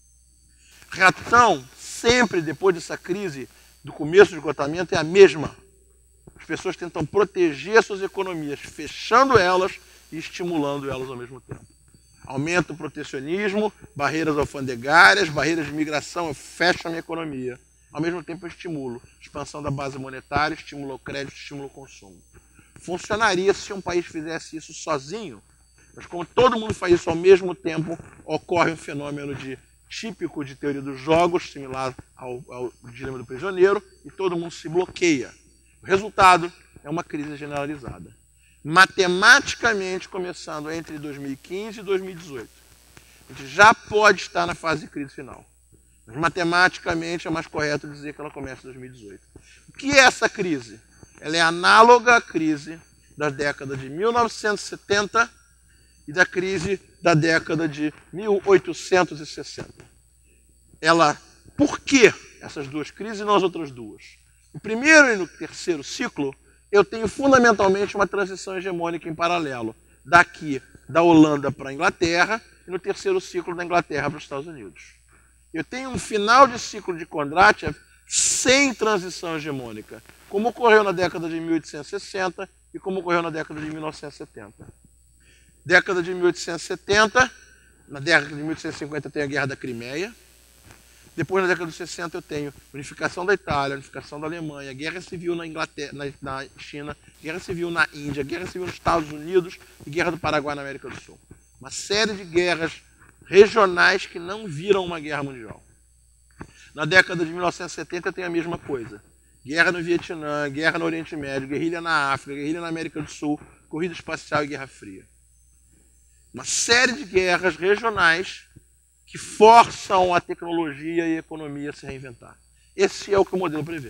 A reação, sempre depois dessa crise do começo do esgotamento, é a mesma. As pessoas tentam proteger suas economias, fechando elas e estimulando elas ao mesmo tempo. Aumenta o protecionismo, barreiras alfandegárias, barreiras de migração, eu fecho a minha economia. Ao mesmo tempo eu estimulo expansão da base monetária, estimulo o crédito, estimulo o consumo. Funcionaria se um país fizesse isso sozinho, mas como todo mundo faz isso ao mesmo tempo, ocorre um fenômeno de, típico de teoria dos jogos, similar ao, ao dilema do prisioneiro, e todo mundo se bloqueia. O resultado é uma crise generalizada. Matematicamente, começando entre dois mil e quinze e dois mil e dezoito. A gente já pode estar na fase de crise final. Mas matematicamente é mais correto dizer que ela começa em dois mil e dezoito. O que é essa crise? Ela é análoga à crise da década de mil novecentos e setenta e da crise da década de mil oitocentos e sessenta. Ela, por que essas duas crises e não as outras duas? No primeiro e no terceiro ciclo, eu tenho fundamentalmente uma transição hegemônica em paralelo. Daqui, da Holanda para a Inglaterra e no terceiro ciclo da Inglaterra para os Estados Unidos. Eu tenho um final de ciclo de Kondratiev sem transição hegemônica, como ocorreu na década de mil oitocentos e sessenta e como ocorreu na década de mil novecentos e setenta. Década de mil oitocentos e setenta, na década de mil oitocentos e cinquenta eu tenho a Guerra da Crimeia. Depois, na década de sessenta, eu tenho unificação da Itália, unificação da Alemanha, guerra civil na Inglaterra, na, na China, guerra civil na Índia, guerra civil nos Estados Unidos e guerra do Paraguai na América do Sul. Uma série de guerras regionais que não viram uma guerra mundial. Na década de mil novecentos e setenta, eu tenho a mesma coisa. Guerra no Vietnã, guerra no Oriente Médio, guerrilha na África, guerrilha na América do Sul, corrida espacial e Guerra Fria. Uma série de guerras regionais que forçam a tecnologia e a economia a se reinventar. Esse é o que o modelo prevê.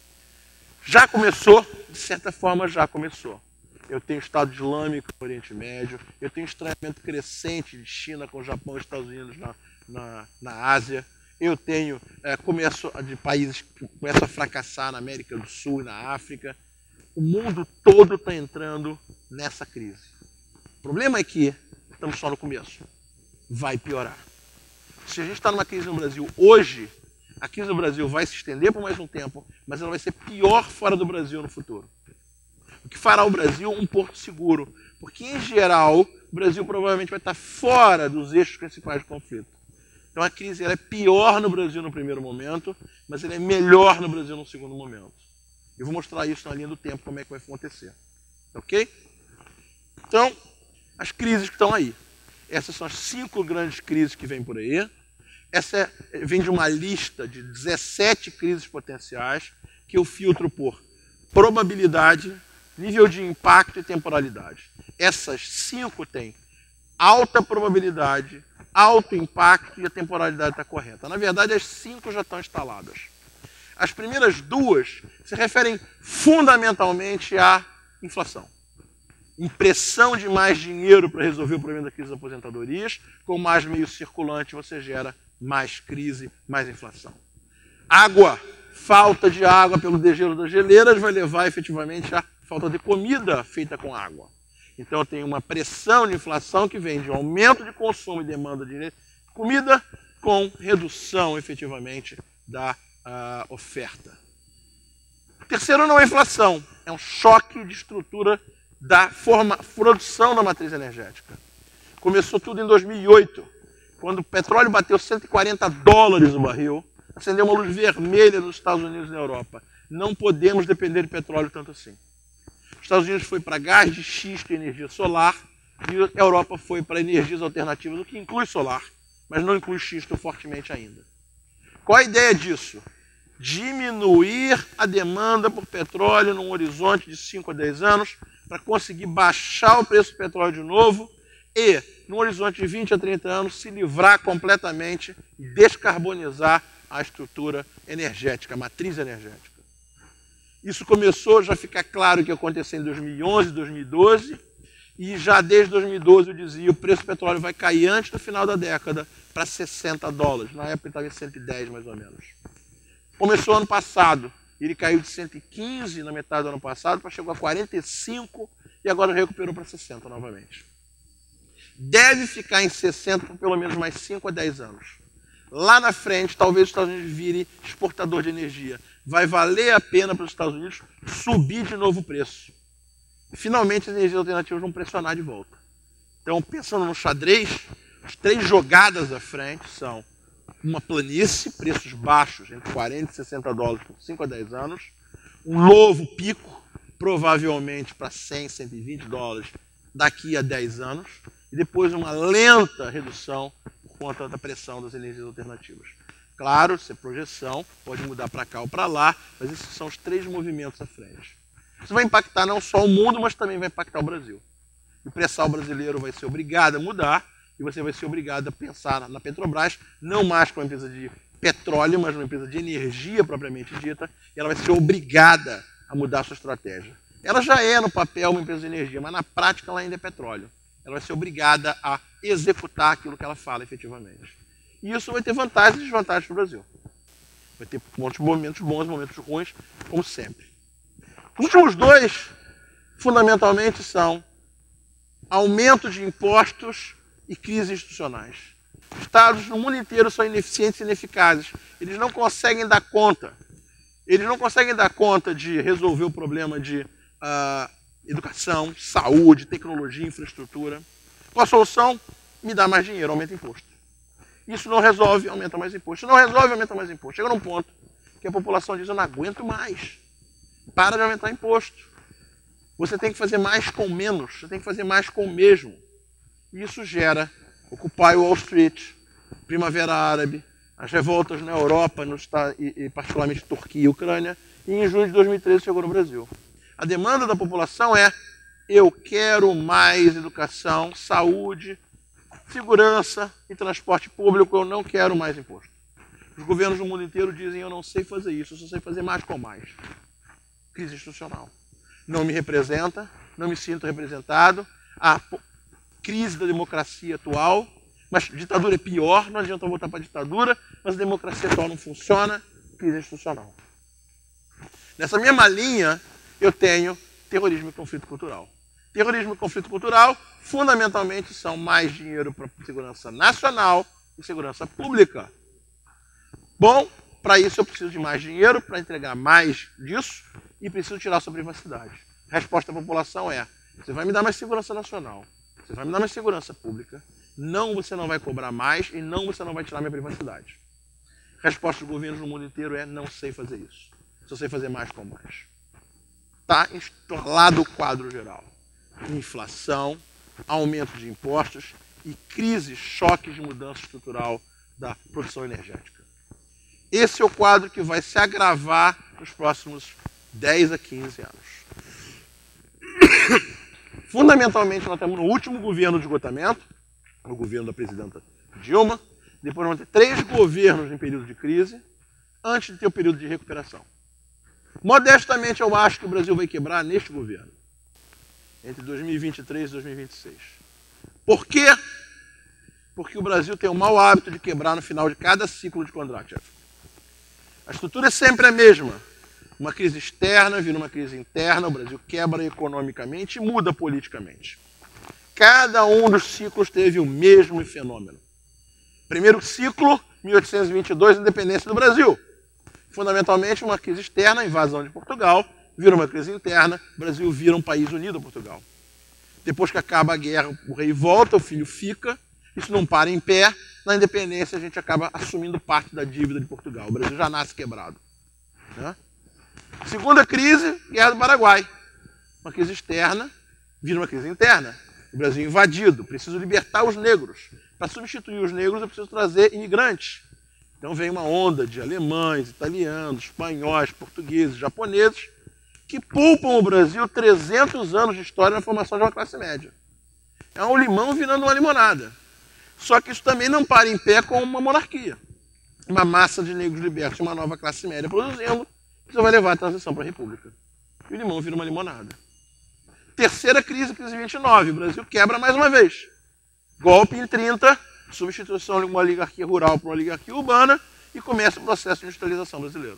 Já começou, de certa forma já começou. Eu tenho Estado Islâmico no Oriente Médio, eu tenho estranhamento crescente de China com o Japão e Estados Unidos na, na, na Ásia, eu tenho é, começo de países que começam a fracassar na América do Sul e na África. O mundo todo está entrando nessa crise. O problema é que estamos só no começo. Vai piorar. Se a gente está numa crise no Brasil hoje, a crise no Brasil vai se estender por mais um tempo, mas ela vai ser pior fora do Brasil no futuro. O que fará o Brasil um porto seguro, porque em geral o Brasil provavelmente vai estar fora dos eixos principais do conflito. Então a crise ela é pior no Brasil no primeiro momento, mas ela é melhor no Brasil no segundo momento. Eu vou mostrar isso na linha do tempo, como é que vai acontecer. Ok? Então, as crises que estão aí. Essas são as cinco grandes crises que vêm por aí. Essa é, vem de uma lista de dezessete crises potenciais que eu filtro por probabilidade, nível de impacto e temporalidade. Essas cinco têm alta probabilidade, alto impacto e a temporalidade está correta. Na verdade, as cinco já estão instaladas. As primeiras duas se referem fundamentalmente à inflação. Impressão de mais dinheiro para resolver o problema da crise das aposentadorias, com mais meio circulante você gera mais crise, mais inflação. Água, falta de água pelo degelo das geleiras vai levar efetivamente à falta de comida feita com água. Então eu tenho uma pressão de inflação que vem de um aumento de consumo e demanda de comida com redução efetivamente da uh, oferta. O terceiro não é inflação, é um choque de estrutura da forma, produção da matriz energética. Começou tudo em dois mil e oito, quando o petróleo bateu cento e quarenta dólares o barril, acendeu uma luz vermelha nos Estados Unidos e na Europa. Não podemos depender de petróleo tanto assim. Os Estados Unidos foi para gás de xisto e energia solar, e a Europa foi para energias alternativas, o que inclui solar, mas não inclui xisto fortemente ainda. Qual a ideia disso? Diminuir a demanda por petróleo num horizonte de cinco a dez anos, para conseguir baixar o preço do petróleo de novo e, num horizonte de vinte a trinta anos, se livrar completamente e descarbonizar a estrutura energética, a matriz energética. Isso começou, já fica claro que aconteceu em dois mil e onze, dois mil e doze, e já desde dois mil e doze eu dizia o preço do petróleo vai cair antes do final da década para sessenta dólares. Na época estava em cento e dez mais ou menos. Começou ano passado. Ele caiu de cento e quinze na metade do ano passado, para chegou a quarenta e cinco e agora recuperou para sessenta novamente. Deve ficar em sessenta por pelo menos mais cinco a dez anos. Lá na frente, talvez os Estados Unidos virem exportador de energia. Vai valer a pena para os Estados Unidos subir de novo o preço. Finalmente, as energias alternativas vão pressionar de volta. Então, pensando no xadrez, as três jogadas à frente são uma planície, preços baixos, entre quarenta e sessenta dólares por cinco a dez anos, um novo pico, provavelmente para cem, cento e vinte dólares daqui a dez anos, e depois uma lenta redução por conta da pressão das energias alternativas. Claro, se é projeção, pode mudar para cá ou para lá, mas esses são os três movimentos à frente. Isso vai impactar não só o mundo, mas também vai impactar o Brasil. O pré-sal brasileiro vai ser obrigado a mudar, e você vai ser obrigado a pensar na Petrobras, não mais como uma empresa de petróleo, mas uma empresa de energia propriamente dita, e ela vai ser obrigada a mudar a sua estratégia. Ela já é, no papel, uma empresa de energia, mas na prática ela ainda é petróleo. Ela vai ser obrigada a executar aquilo que ela fala efetivamente. E isso vai ter vantagens e desvantagens para o Brasil. Vai ter momentos bons e momentos ruins, como sempre. Os últimos dois, fundamentalmente, são aumento de impostos e crises institucionais. Estados no mundo inteiro são ineficientes e ineficazes. Eles não conseguem dar conta. Eles não conseguem dar conta de resolver o problema de uh, educação, saúde, tecnologia, infraestrutura. Qual a solução? Me dá mais dinheiro, aumenta imposto. Isso não resolve, aumenta mais imposto. Isso não resolve, aumenta mais imposto. Chega num ponto que a população diz, eu não aguento mais. Para de aumentar imposto. Você tem que fazer mais com menos. Você tem que fazer mais com o mesmo. E isso gera Occupy Wall Street, Primavera Árabe, as revoltas na Europa, no, e, e particularmente Turquia e Ucrânia, e em junho de dois mil e treze chegou no Brasil. A demanda da população é, eu quero mais educação, saúde, segurança e transporte público, eu não quero mais imposto. Os governos do mundo inteiro dizem, eu não sei fazer isso, eu só sei fazer mais com mais. Crise institucional. Não me representa, não me sinto representado, a crise da democracia atual, mas ditadura é pior, não adianta voltar para a ditadura, mas a democracia atual não funciona, crise institucional. Nessa mesma linha, eu tenho terrorismo e conflito cultural. Terrorismo e conflito cultural, fundamentalmente, são mais dinheiro para segurança nacional e segurança pública. Bom, para isso eu preciso de mais dinheiro, para entregar mais disso, e preciso tirar sua privacidade. A resposta da população é, você vai me dar mais segurança nacional, você vai me dar mais segurança pública, não, você não vai cobrar mais e não, você não vai tirar minha privacidade. A resposta dos governos no mundo inteiro é, não sei fazer isso. Só sei fazer mais com mais. Está instalado o quadro geral. Inflação, aumento de impostos e crises, choques de mudança estrutural da produção energética. Esse é o quadro que vai se agravar nos próximos dez a quinze anos. Fundamentalmente, nós estamos no último governo de esgotamento, o governo da presidenta Dilma, depois vamos ter três governos em período de crise, antes de ter o período de recuperação. Modestamente, eu acho que o Brasil vai quebrar neste governo, entre dois mil e vinte e três e dois mil e vinte e seis. Por quê? Porque o Brasil tem o mau hábito de quebrar no final de cada ciclo de Kondratiev. A estrutura é sempre a mesma. Uma crise externa vira uma crise interna, o Brasil quebra economicamente e muda politicamente. Cada um dos ciclos teve o mesmo fenômeno. Primeiro ciclo, mil oitocentos e vinte e dois, independência do Brasil. Fundamentalmente uma crise externa, invasão de Portugal, vira uma crise interna, o Brasil vira um país unido a Portugal. Depois que acaba a guerra, o rei volta, o filho fica, isso não para em pé, na independência a gente acaba assumindo parte da dívida de Portugal. O Brasil já nasce quebrado. Né? Segunda crise, Guerra do Paraguai. Uma crise externa, vira uma crise interna. O Brasil invadido, preciso libertar os negros. Para substituir os negros, eu preciso trazer imigrantes. Então vem uma onda de alemães, italianos, espanhóis, portugueses, japoneses, que poupam o Brasil trezentos anos de história na formação de uma classe média. É um limão virando uma limonada. Só que isso também não para em pé com uma monarquia. Uma massa de negros libertos e uma nova classe média produzindo, isso vai levar a transição para a república. E o limão vira uma limonada. Terceira crise, crise vinte e nove. O Brasil quebra mais uma vez. Golpe em trinta, substituição de uma oligarquia rural por uma oligarquia urbana e começa o processo de industrialização brasileiro.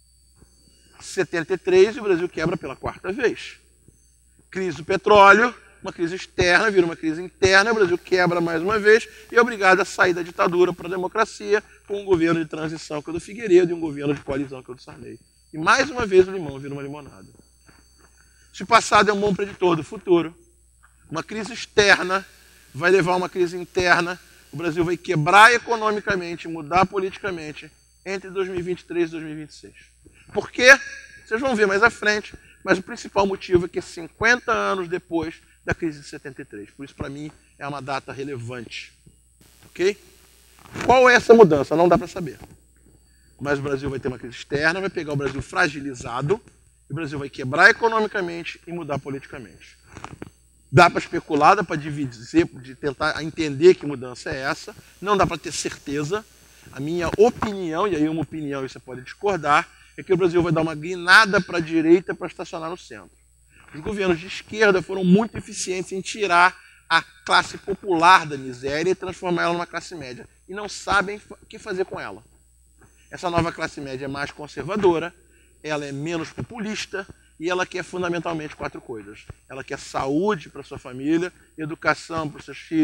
setenta e três, o Brasil quebra pela quarta vez. Crise do petróleo, uma crise externa, vira uma crise interna, o Brasil quebra mais uma vez e é obrigado a sair da ditadura para a democracia com um governo de transição que é o do Figueiredo e um governo de coalizão que é o do Sarney. E mais uma vez o limão vira uma limonada. Se o passado é um bom preditor do futuro, uma crise externa vai levar a uma crise interna, o Brasil vai quebrar economicamente, mudar politicamente entre dois mil e vinte e três e dois mil e vinte e seis. Por quê? Vocês vão ver mais à frente, mas o principal motivo é que é cinquenta anos depois da crise de setenta e três. Por isso, para mim, é uma data relevante. Ok? Qual é essa mudança? Não dá para saber. Mas o Brasil vai ter uma crise externa, vai pegar o Brasil fragilizado, e o Brasil vai quebrar economicamente e mudar politicamente. Dá para especular, dá para dividir, de tentar entender que mudança é essa. Não dá para ter certeza. A minha opinião, e aí uma opinião e você pode discordar, é que o Brasil vai dar uma guinada para a direita para estacionar no centro. Os governos de esquerda foram muito eficientes em tirar a classe popular da miséria e transformar ela numa classe média. E não sabem o que fazer com ela. Essa nova classe média é mais conservadora, ela é menos populista e ela quer fundamentalmente quatro coisas. Ela quer saúde para sua família, educação para os seus filhos,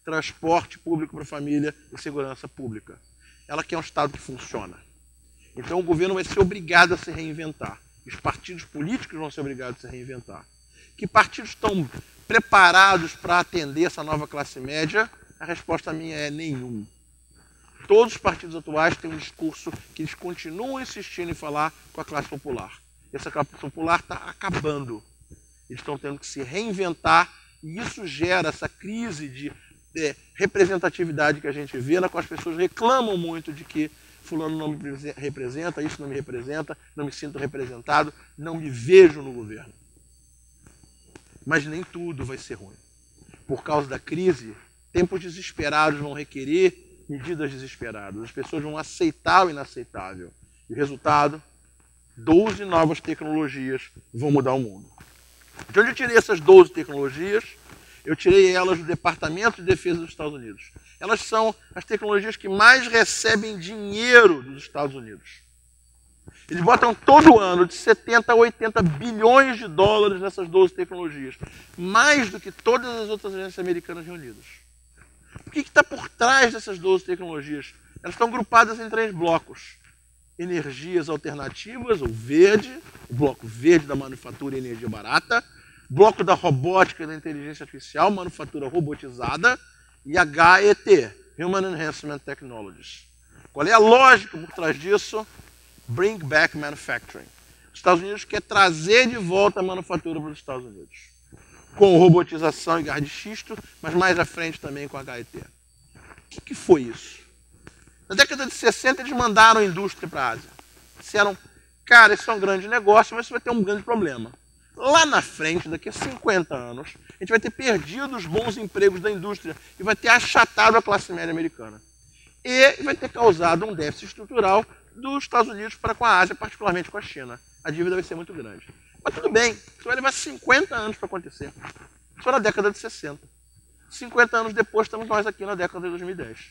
transporte público para a família e segurança pública. Ela quer um Estado que funciona. Então o governo vai ser obrigado a se reinventar. Os partidos políticos vão ser obrigados a se reinventar. Que partidos estão preparados para atender essa nova classe média? A resposta minha é nenhum. Todos os partidos atuais têm um discurso que eles continuam insistindo em falar com a classe popular. Essa classe popular está acabando. Eles estão tendo que se reinventar e isso gera essa crise de é, representatividade que a gente vê, na qual as pessoas reclamam muito de que fulano não me representa, isso não me representa, não me sinto representado, não me vejo no governo. Mas nem tudo vai ser ruim. Por causa da crise, tempos desesperados vão requerer medidas desesperadas. As pessoas vão aceitar o inaceitável. E o resultado, doze novas tecnologias vão mudar o mundo. De onde eu tirei essas doze tecnologias? Eu tirei elas do Departamento de Defesa dos Estados Unidos. Elas são as tecnologias que mais recebem dinheiro dos Estados Unidos. Eles botam todo ano de setenta a oitenta bilhões de dólares nessas doze tecnologias. Mais do que todas as outras agências americanas reunidas. O que está por trás dessas doze tecnologias? Elas estão agrupadas em três blocos. Energias alternativas, ou verde, o bloco verde da manufatura e energia barata, bloco da robótica e da inteligência artificial, manufatura robotizada, e H E T, Human Enhancement Technologies. Qual é a lógica por trás disso? Bring Back Manufacturing. Os Estados Unidos quer trazer de volta a manufatura para os Estados Unidos. Com robotização e gás de xisto, mas mais à frente também com H E T. O que, que foi isso? Na década de sessenta, eles mandaram a indústria para a Ásia. Disseram, cara, isso é um grande negócio, mas isso vai ter um grande problema. Lá na frente, daqui a cinquenta anos, a gente vai ter perdido os bons empregos da indústria e vai ter achatado a classe média americana. E vai ter causado um déficit estrutural dos Estados Unidos para com a Ásia, particularmente com a China. A dívida vai ser muito grande. Mas tudo bem, isso vai levar cinquenta anos para acontecer. Isso foi na década de sessenta. cinquenta anos depois, estamos nós aqui na década de dois mil e dez.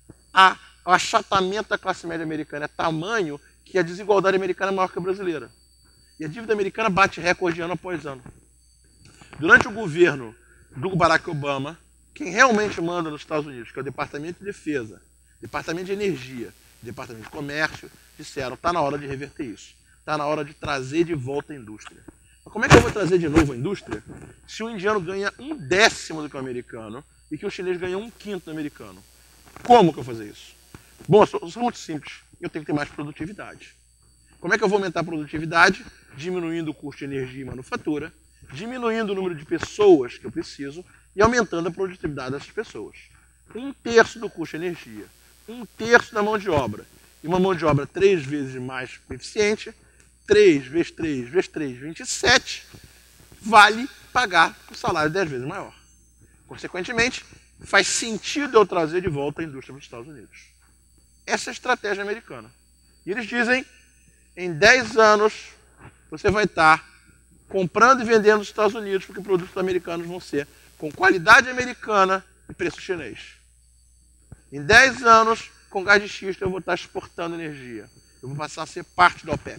A, o achatamento da classe média americana é tamanho que a desigualdade americana é maior que a brasileira. E a dívida americana bate recorde ano após ano. Durante o governo do Barack Obama, quem realmente manda nos Estados Unidos, que é o Departamento de Defesa, Departamento de Energia, Departamento de Comércio, disseram, está na hora de reverter isso. Está na hora de trazer de volta a indústria. Mas como é que eu vou trazer de novo a indústria se o indiano ganha um décimo do que o americano e que o chinês ganha um quinto do americano? Como que eu vou fazer isso? Bom, eu sou, eu sou muito simples. Eu tenho que ter mais produtividade. Como é que eu vou aumentar a produtividade? Diminuindo o custo de energia e manufatura, diminuindo o número de pessoas que eu preciso e aumentando a produtividade dessas pessoas. Um terço do custo de energia, um terço da mão de obra. E uma mão de obra três vezes mais eficiente, três vezes três vezes três, vinte e sete, vale pagar o salário dez vezes maior. Consequentemente, faz sentido eu trazer de volta a indústria para os Estados Unidos. Essa é a estratégia americana. E eles dizem, em dez anos, você vai estar comprando e vendendo nos Estados Unidos, porque produtos americanos vão ser com qualidade americana e preço chinês. Em dez anos, com gás de xisto, eu vou estar exportando energia. Eu vou passar a ser parte da OPEP.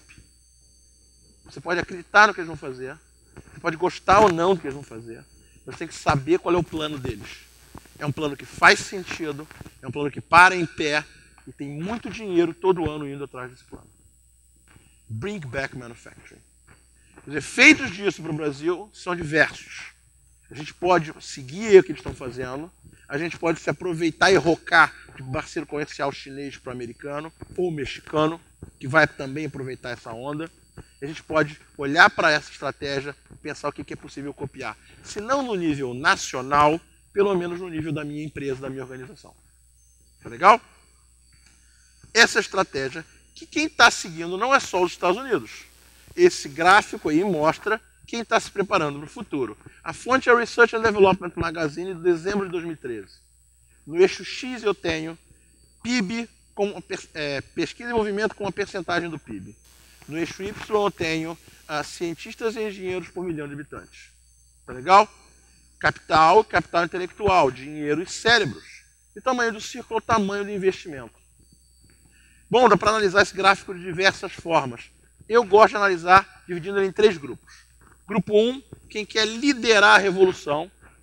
Você pode acreditar no que eles vão fazer, você pode gostar ou não do que eles vão fazer, você tem que saber qual é o plano deles. É um plano que faz sentido, é um plano que para em pé e tem muito dinheiro todo ano indo atrás desse plano. Bring Back Manufacturing. Os efeitos disso para o Brasil são diversos. A gente pode seguir o que eles estão fazendo, a gente pode se aproveitar e rocar de parceiro comercial chinês para o americano ou mexicano, que vai também aproveitar essa onda. A gente pode olhar para essa estratégia e pensar o que é possível copiar. Se não no nível nacional, pelo menos no nível da minha empresa, da minha organização. Tá legal? Essa estratégia que quem está seguindo não é só os Estados Unidos. Esse gráfico aí mostra quem está se preparando para o futuro. A fonte é a Research and Development Magazine de dezembro de dois mil e treze. No eixo X eu tenho P I B, com, é, pesquisa e desenvolvimento com uma percentagem do P I B. No eixo Y eu tenho ah, cientistas e engenheiros por milhão de habitantes. Tá legal? Capital, capital intelectual, dinheiro e cérebros. E o tamanho do círculo é o tamanho do investimento. Bom, dá para analisar esse gráfico de diversas formas. Eu gosto de analisar dividindo ele em três grupos. Grupo um, quem quer liderar a revolução,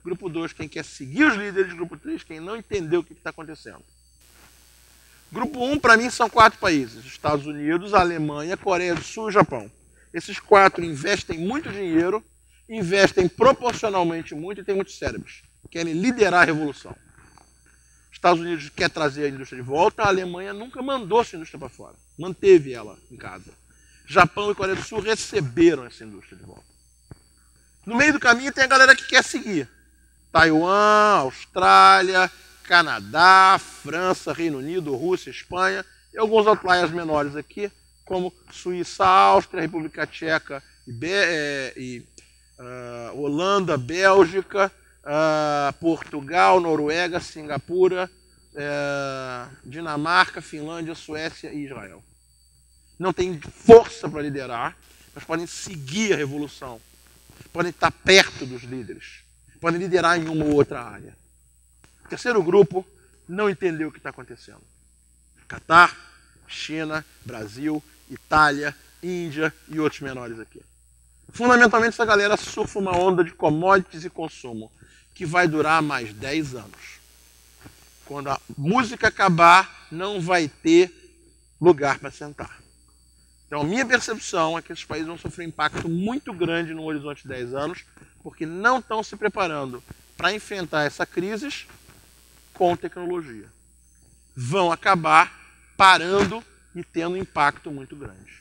Grupo dois, quem quer seguir os líderes. Grupo três, quem não entendeu o que está acontecendo. Grupo um, para mim, são quatro países. Estados Unidos, Alemanha, Coreia do Sul e Japão. Esses quatro investem muito dinheiro, investem proporcionalmente muito e têm muitos cérebros. Querem liderar a revolução. Estados Unidos quer trazer a indústria de volta, a Alemanha nunca mandou essa indústria para fora. Manteve ela em casa. Japão e Coreia do Sul receberam essa indústria de volta. No meio do caminho tem a galera que quer seguir. Taiwan, Austrália, Canadá, França, Reino Unido, Rússia, Espanha e alguns outliers menores aqui, como Suíça, Áustria, República Tcheca e, Be é, e uh, Holanda, Bélgica, uh, Portugal, Noruega, Singapura, uh, Dinamarca, Finlândia, Suécia e Israel. Não tem força para liderar, mas podem seguir a revolução, podem estar perto dos líderes, podem liderar em uma ou outra área. O terceiro grupo não entendeu o que está acontecendo. Catar, China, Brasil, Itália, Índia e outros menores aqui. Fundamentalmente, essa galera surfa uma onda de commodities e consumo que vai durar mais dez anos. Quando a música acabar, não vai ter lugar para sentar. Então, a minha percepção é que esses países vão sofrer um impacto muito grande no horizonte de dez anos, porque não estão se preparando para enfrentar essa crise com tecnologia. Vão acabar parando e tendo um impacto muito grande.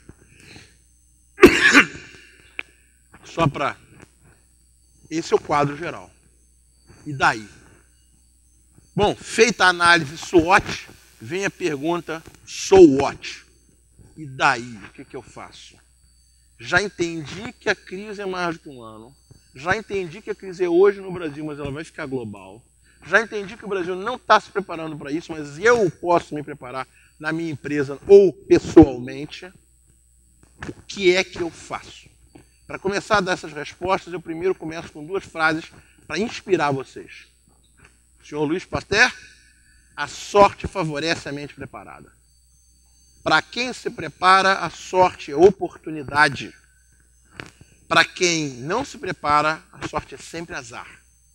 Só para... Esse é o quadro geral. E daí? Bom, feita a análise SWOT, vem a pergunta so what? E daí? O que, que eu faço? Já entendi que a crise é mais do que um ano. Já entendi que a crise é hoje no Brasil, mas ela vai ficar global. Já entendi que o Brasil não está se preparando para isso, mas eu posso me preparar na minha empresa ou pessoalmente. O que é que eu faço? Para começar a dar essas respostas, eu primeiro começo com duas frases para inspirar vocês. senhor Luiz Pasteur, a sorte favorece a mente preparada. Para quem se prepara, a sorte é oportunidade. Para quem não se prepara, a sorte é sempre azar.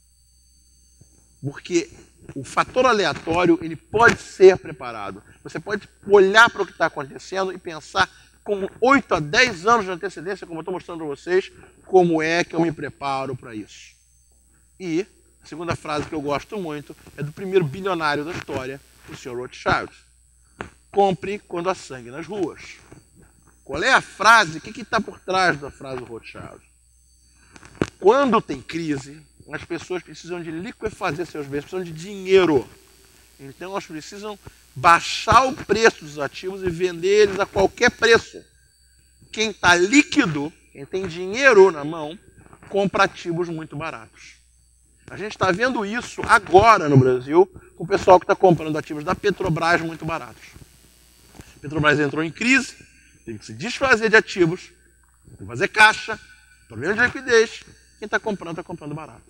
Porque o fator aleatório ele pode ser preparado. Você pode olhar para o que está acontecendo e pensar com oito a dez anos de antecedência, como eu estou mostrando para vocês, como é que eu me preparo para isso. E a segunda frase que eu gosto muito é do primeiro bilionário da história, o senhor Rothschild. Compre quando há sangue nas ruas. Qual é a frase? O que está por trás da frase do Rothschild? Quando tem crise, as pessoas precisam de liquefazer seus bens, precisam de dinheiro. Então elas precisam baixar o preço dos ativos e vender eles a qualquer preço. Quem está líquido, quem tem dinheiro na mão, compra ativos muito baratos. A gente está vendo isso agora no Brasil, com o pessoal que está comprando ativos da Petrobras muito baratos. A Petrobras entrou em crise, teve que se desfazer de ativos, teve que fazer caixa, problema de liquidez. Quem está comprando, está comprando barato.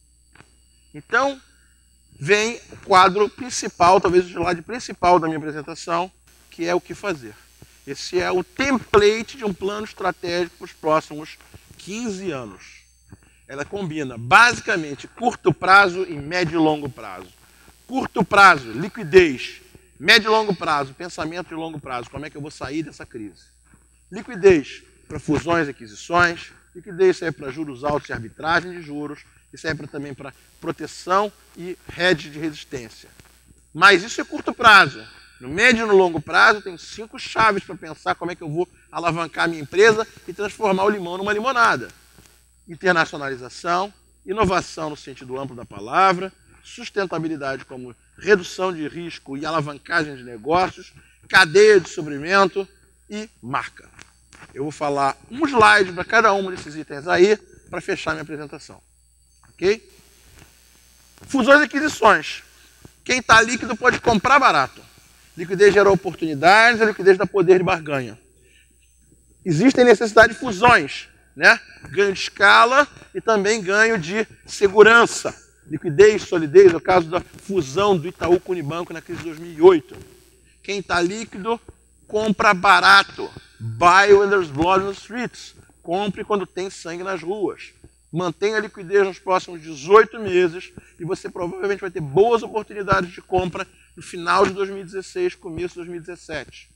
Então, vem o quadro principal, talvez o slide principal da minha apresentação, que é o que fazer. Esse é o template de um plano estratégico para os próximos quinze anos. Ela combina, basicamente, curto prazo e médio e longo prazo. Curto prazo, liquidez. Médio e longo prazo, pensamento de longo prazo. Como é que eu vou sair dessa crise? Liquidez para fusões e aquisições. Liquidez serve para juros altos e arbitragem de juros. E serve também para proteção e hedge de resistência. Mas isso é curto prazo. No médio e no longo prazo, tem cinco chaves para pensar como é que eu vou alavancar a minha empresa e transformar o limão numa limonada. Internacionalização, inovação no sentido amplo da palavra, sustentabilidade como redução de risco e alavancagem de negócios, cadeia de suprimento e marca. Eu vou falar um slide para cada um desses itens aí para fechar minha apresentação. Ok? Fusões e aquisições. Quem está líquido pode comprar barato. Liquidez gera oportunidades, a liquidez dá poder de barganha. Existem necessidade de fusões, né? Ganho de escala e também ganho de segurança. Liquidez, solidez, é o caso da fusão do Itaú com o Unibanco na crise de dois mil e oito. Quem está líquido, compra barato. Buy when there's blood on the streets. Compre quando tem sangue nas ruas. Mantenha a liquidez nos próximos dezoito meses e você provavelmente vai ter boas oportunidades de compra no final de dois mil e dezesseis, começo de dois mil e dezessete.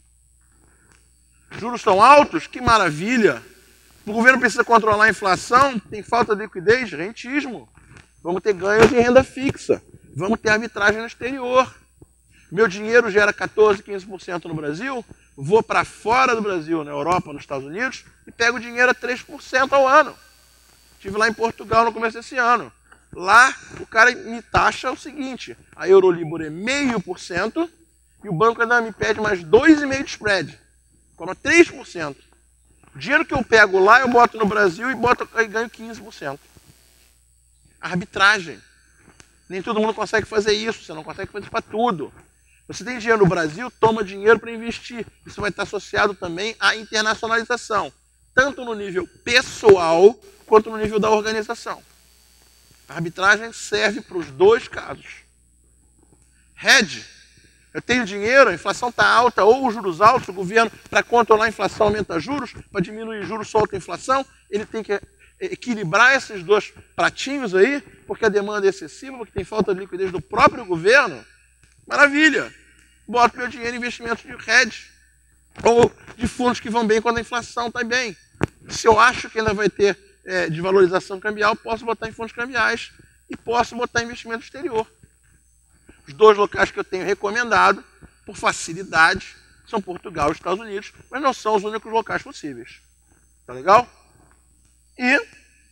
Juros estão altos? Que maravilha! O governo precisa controlar a inflação, tem falta de liquidez, rentismo. Vamos ter ganhos em renda fixa. Vamos ter arbitragem no exterior. Meu dinheiro gera quatorze, quinze por cento no Brasil, vou para fora do Brasil, na Europa, nos Estados Unidos, e pego o dinheiro a três por cento ao ano. Estive lá em Portugal no começo desse ano. Lá, o cara me taxa o seguinte, a Eurolibor é zero vírgula cinco por cento e o banco ainda me pede mais dois vírgula cinco por cento de spread. Cobra três por cento. O dinheiro que eu pego lá, eu boto no Brasil e, boto, e ganho quinze por cento. Arbitragem. Nem todo mundo consegue fazer isso, você não consegue fazer para tudo. Você tem dinheiro no Brasil, toma dinheiro para investir. Isso vai estar associado também à internacionalização, tanto no nível pessoal quanto no nível da organização. A arbitragem serve para os dois casos. Hedge. Eu tenho dinheiro, a inflação está alta, ou os juros altos, o governo, para controlar a inflação, aumenta juros, para diminuir juros, solta a inflação, ele tem que equilibrar esses dois pratinhos aí, porque a demanda é excessiva, porque tem falta de liquidez do próprio governo. Maravilha! Boto meu dinheiro em investimentos de hedge, ou de fundos que vão bem quando a inflação está bem. Se eu acho que ainda vai ter é, desvalorização cambial, posso botar em fundos cambiais e posso botar em investimento exterior. Os dois locais que eu tenho recomendado, por facilidade, são Portugal e Estados Unidos, mas não são os únicos locais possíveis. Tá legal? E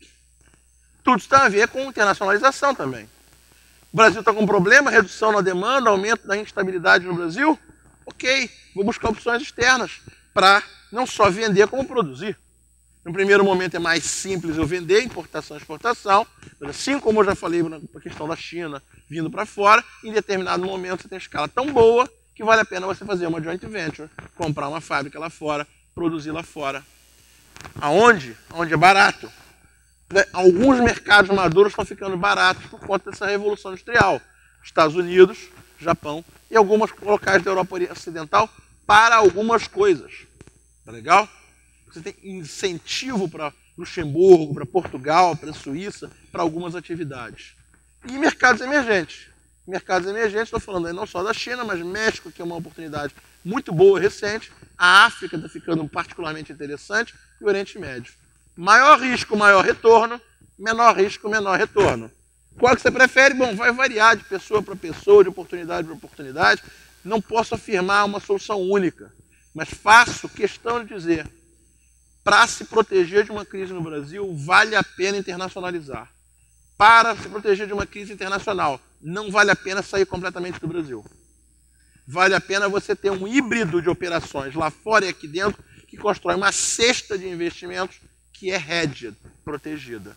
tudo isso tem a ver com internacionalização também. O Brasil está com um problema, redução na demanda, aumento da instabilidade no Brasil. Ok, vou buscar opções externas para não só vender, como produzir. No primeiro momento é mais simples eu vender, importação e exportação, mas assim como eu já falei na questão da China vindo para fora, em determinado momento você tem escala tão boa que vale a pena você fazer uma joint venture, comprar uma fábrica lá fora, produzir lá fora. Aonde? Onde é barato. Alguns mercados maduros estão ficando baratos por conta dessa revolução industrial. Estados Unidos, Japão e alguns locais da Europa Ocidental para algumas coisas. Tá legal? Você tem incentivo para Luxemburgo, para Portugal, para a Suíça, para algumas atividades. E mercados emergentes. Mercados emergentes, estou falando aí não só da China, mas México, que é uma oportunidade muito boa, recente. A África está ficando particularmente interessante e o Oriente Médio. Maior risco, maior retorno. Menor risco, menor retorno. Qual que você prefere? Bom, vai variar de pessoa para pessoa, de oportunidade para oportunidade. Não posso afirmar uma solução única, mas faço questão de dizer, para se proteger de uma crise no Brasil, vale a pena internacionalizar. Para se proteger de uma crise internacional, não vale a pena sair completamente do Brasil. Vale a pena você ter um híbrido de operações lá fora e aqui dentro, que constrói uma cesta de investimentos que é hedged, protegida.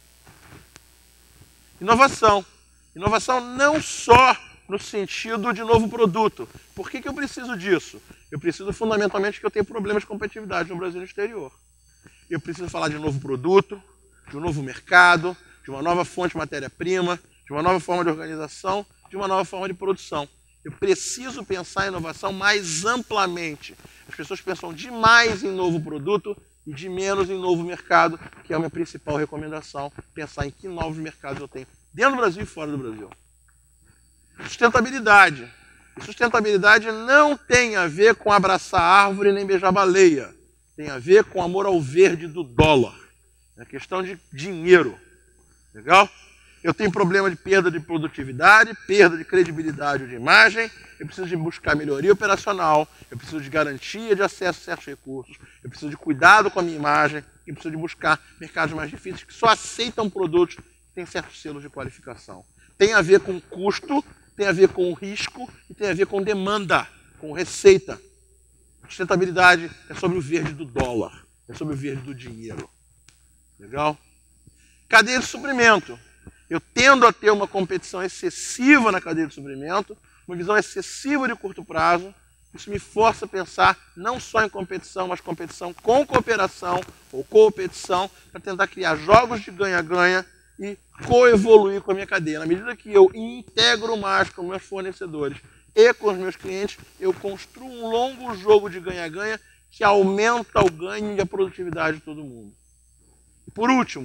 Inovação. Inovação não só no sentido de novo produto. Por que que eu preciso disso? Eu preciso fundamentalmente que eu tenha problemas de competitividade no Brasil e no exterior. Eu preciso falar de novo produto, de um novo mercado, de uma nova fonte de matéria-prima, de uma nova forma de organização, de uma nova forma de produção. Eu preciso pensar em inovação mais amplamente. As pessoas pensam demais em novo produto e de menos em novo mercado, que é a minha principal recomendação, pensar em que novos mercados eu tenho dentro do Brasil e fora do Brasil. Sustentabilidade. E sustentabilidade não tem a ver com abraçar árvore nem beijar baleia. Tem a ver com amor ao verde do dólar. É questão de dinheiro. Legal? Eu tenho problema de perda de produtividade, perda de credibilidade ou de imagem, eu preciso de buscar melhoria operacional, eu preciso de garantia de acesso a certos recursos, eu preciso de cuidado com a minha imagem, eu preciso de buscar mercados mais difíceis que só aceitam produtos que têm certos selos de qualificação. Tem a ver com custo, tem a ver com risco e tem a ver com demanda, com receita. Sustentabilidade é sobre o verde do dólar, é sobre o verde do dinheiro. Legal? Cadeia de suprimento. Eu tendo a ter uma competição excessiva na cadeia de suprimento, uma visão excessiva de curto prazo. Isso me força a pensar não só em competição, mas competição com cooperação ou competição para tentar criar jogos de ganha-ganha e coevoluir com a minha cadeia. Na medida que eu integro mais com meus fornecedores e com os meus clientes, eu construo um longo jogo de ganha-ganha que aumenta o ganho e a produtividade de todo mundo. E por último,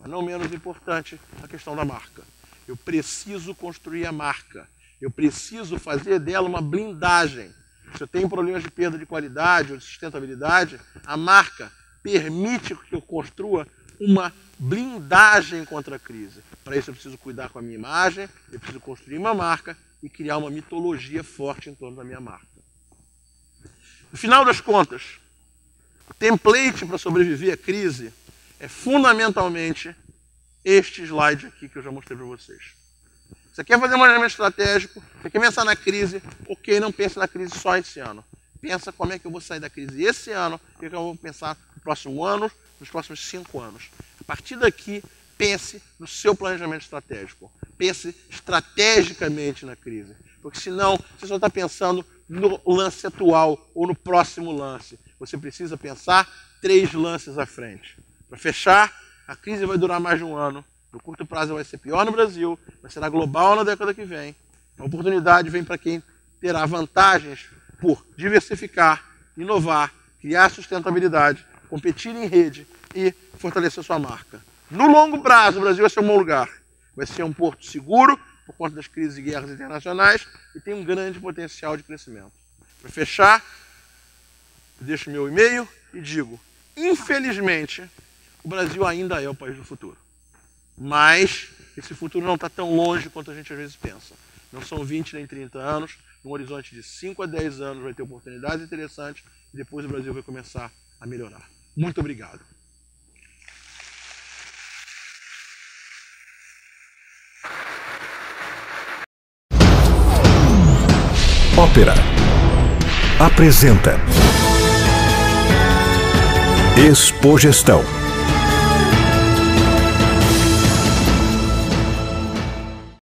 mas não menos importante, a questão da marca. Eu preciso construir a marca. Eu preciso fazer dela uma blindagem. Se eu tenho problemas de perda de qualidade ou de sustentabilidade, a marca permite que eu construa uma blindagem contra a crise. Para isso eu preciso cuidar com a minha imagem, eu preciso construir uma marca e criar uma mitologia forte em torno da minha marca. No final das contas, o template para sobreviver à crise é fundamentalmente este slide aqui que eu já mostrei para vocês. Você quer fazer um planejamento estratégico, você quer pensar na crise, ok, não pense na crise só esse ano. Pensa como é que eu vou sair da crise esse ano, o que eu vou pensar no próximo ano, nos próximos cinco anos. A partir daqui, pense no seu planejamento estratégico. Pense estrategicamente na crise. Porque senão, você só está pensando no lance atual ou no próximo lance. Você precisa pensar três lances à frente. Para fechar, a crise vai durar mais de um ano. No curto prazo vai ser pior no Brasil, vai ser global na década que vem. A oportunidade vem para quem terá vantagens por diversificar, inovar, criar sustentabilidade, competir em rede e fortalecer sua marca. No longo prazo, o Brasil vai ser um bom lugar. Vai ser um porto seguro por conta das crises e guerras internacionais e tem um grande potencial de crescimento. Para fechar, eu deixo meu e-mail e digo, infelizmente, o Brasil ainda é o país do futuro. Mas esse futuro não está tão longe quanto a gente às vezes pensa. Não são vinte nem trinta anos, num horizonte de cinco a dez anos vai ter oportunidades interessantes e depois o Brasil vai começar a melhorar. Muito obrigado. Ópera apresenta Expogestão.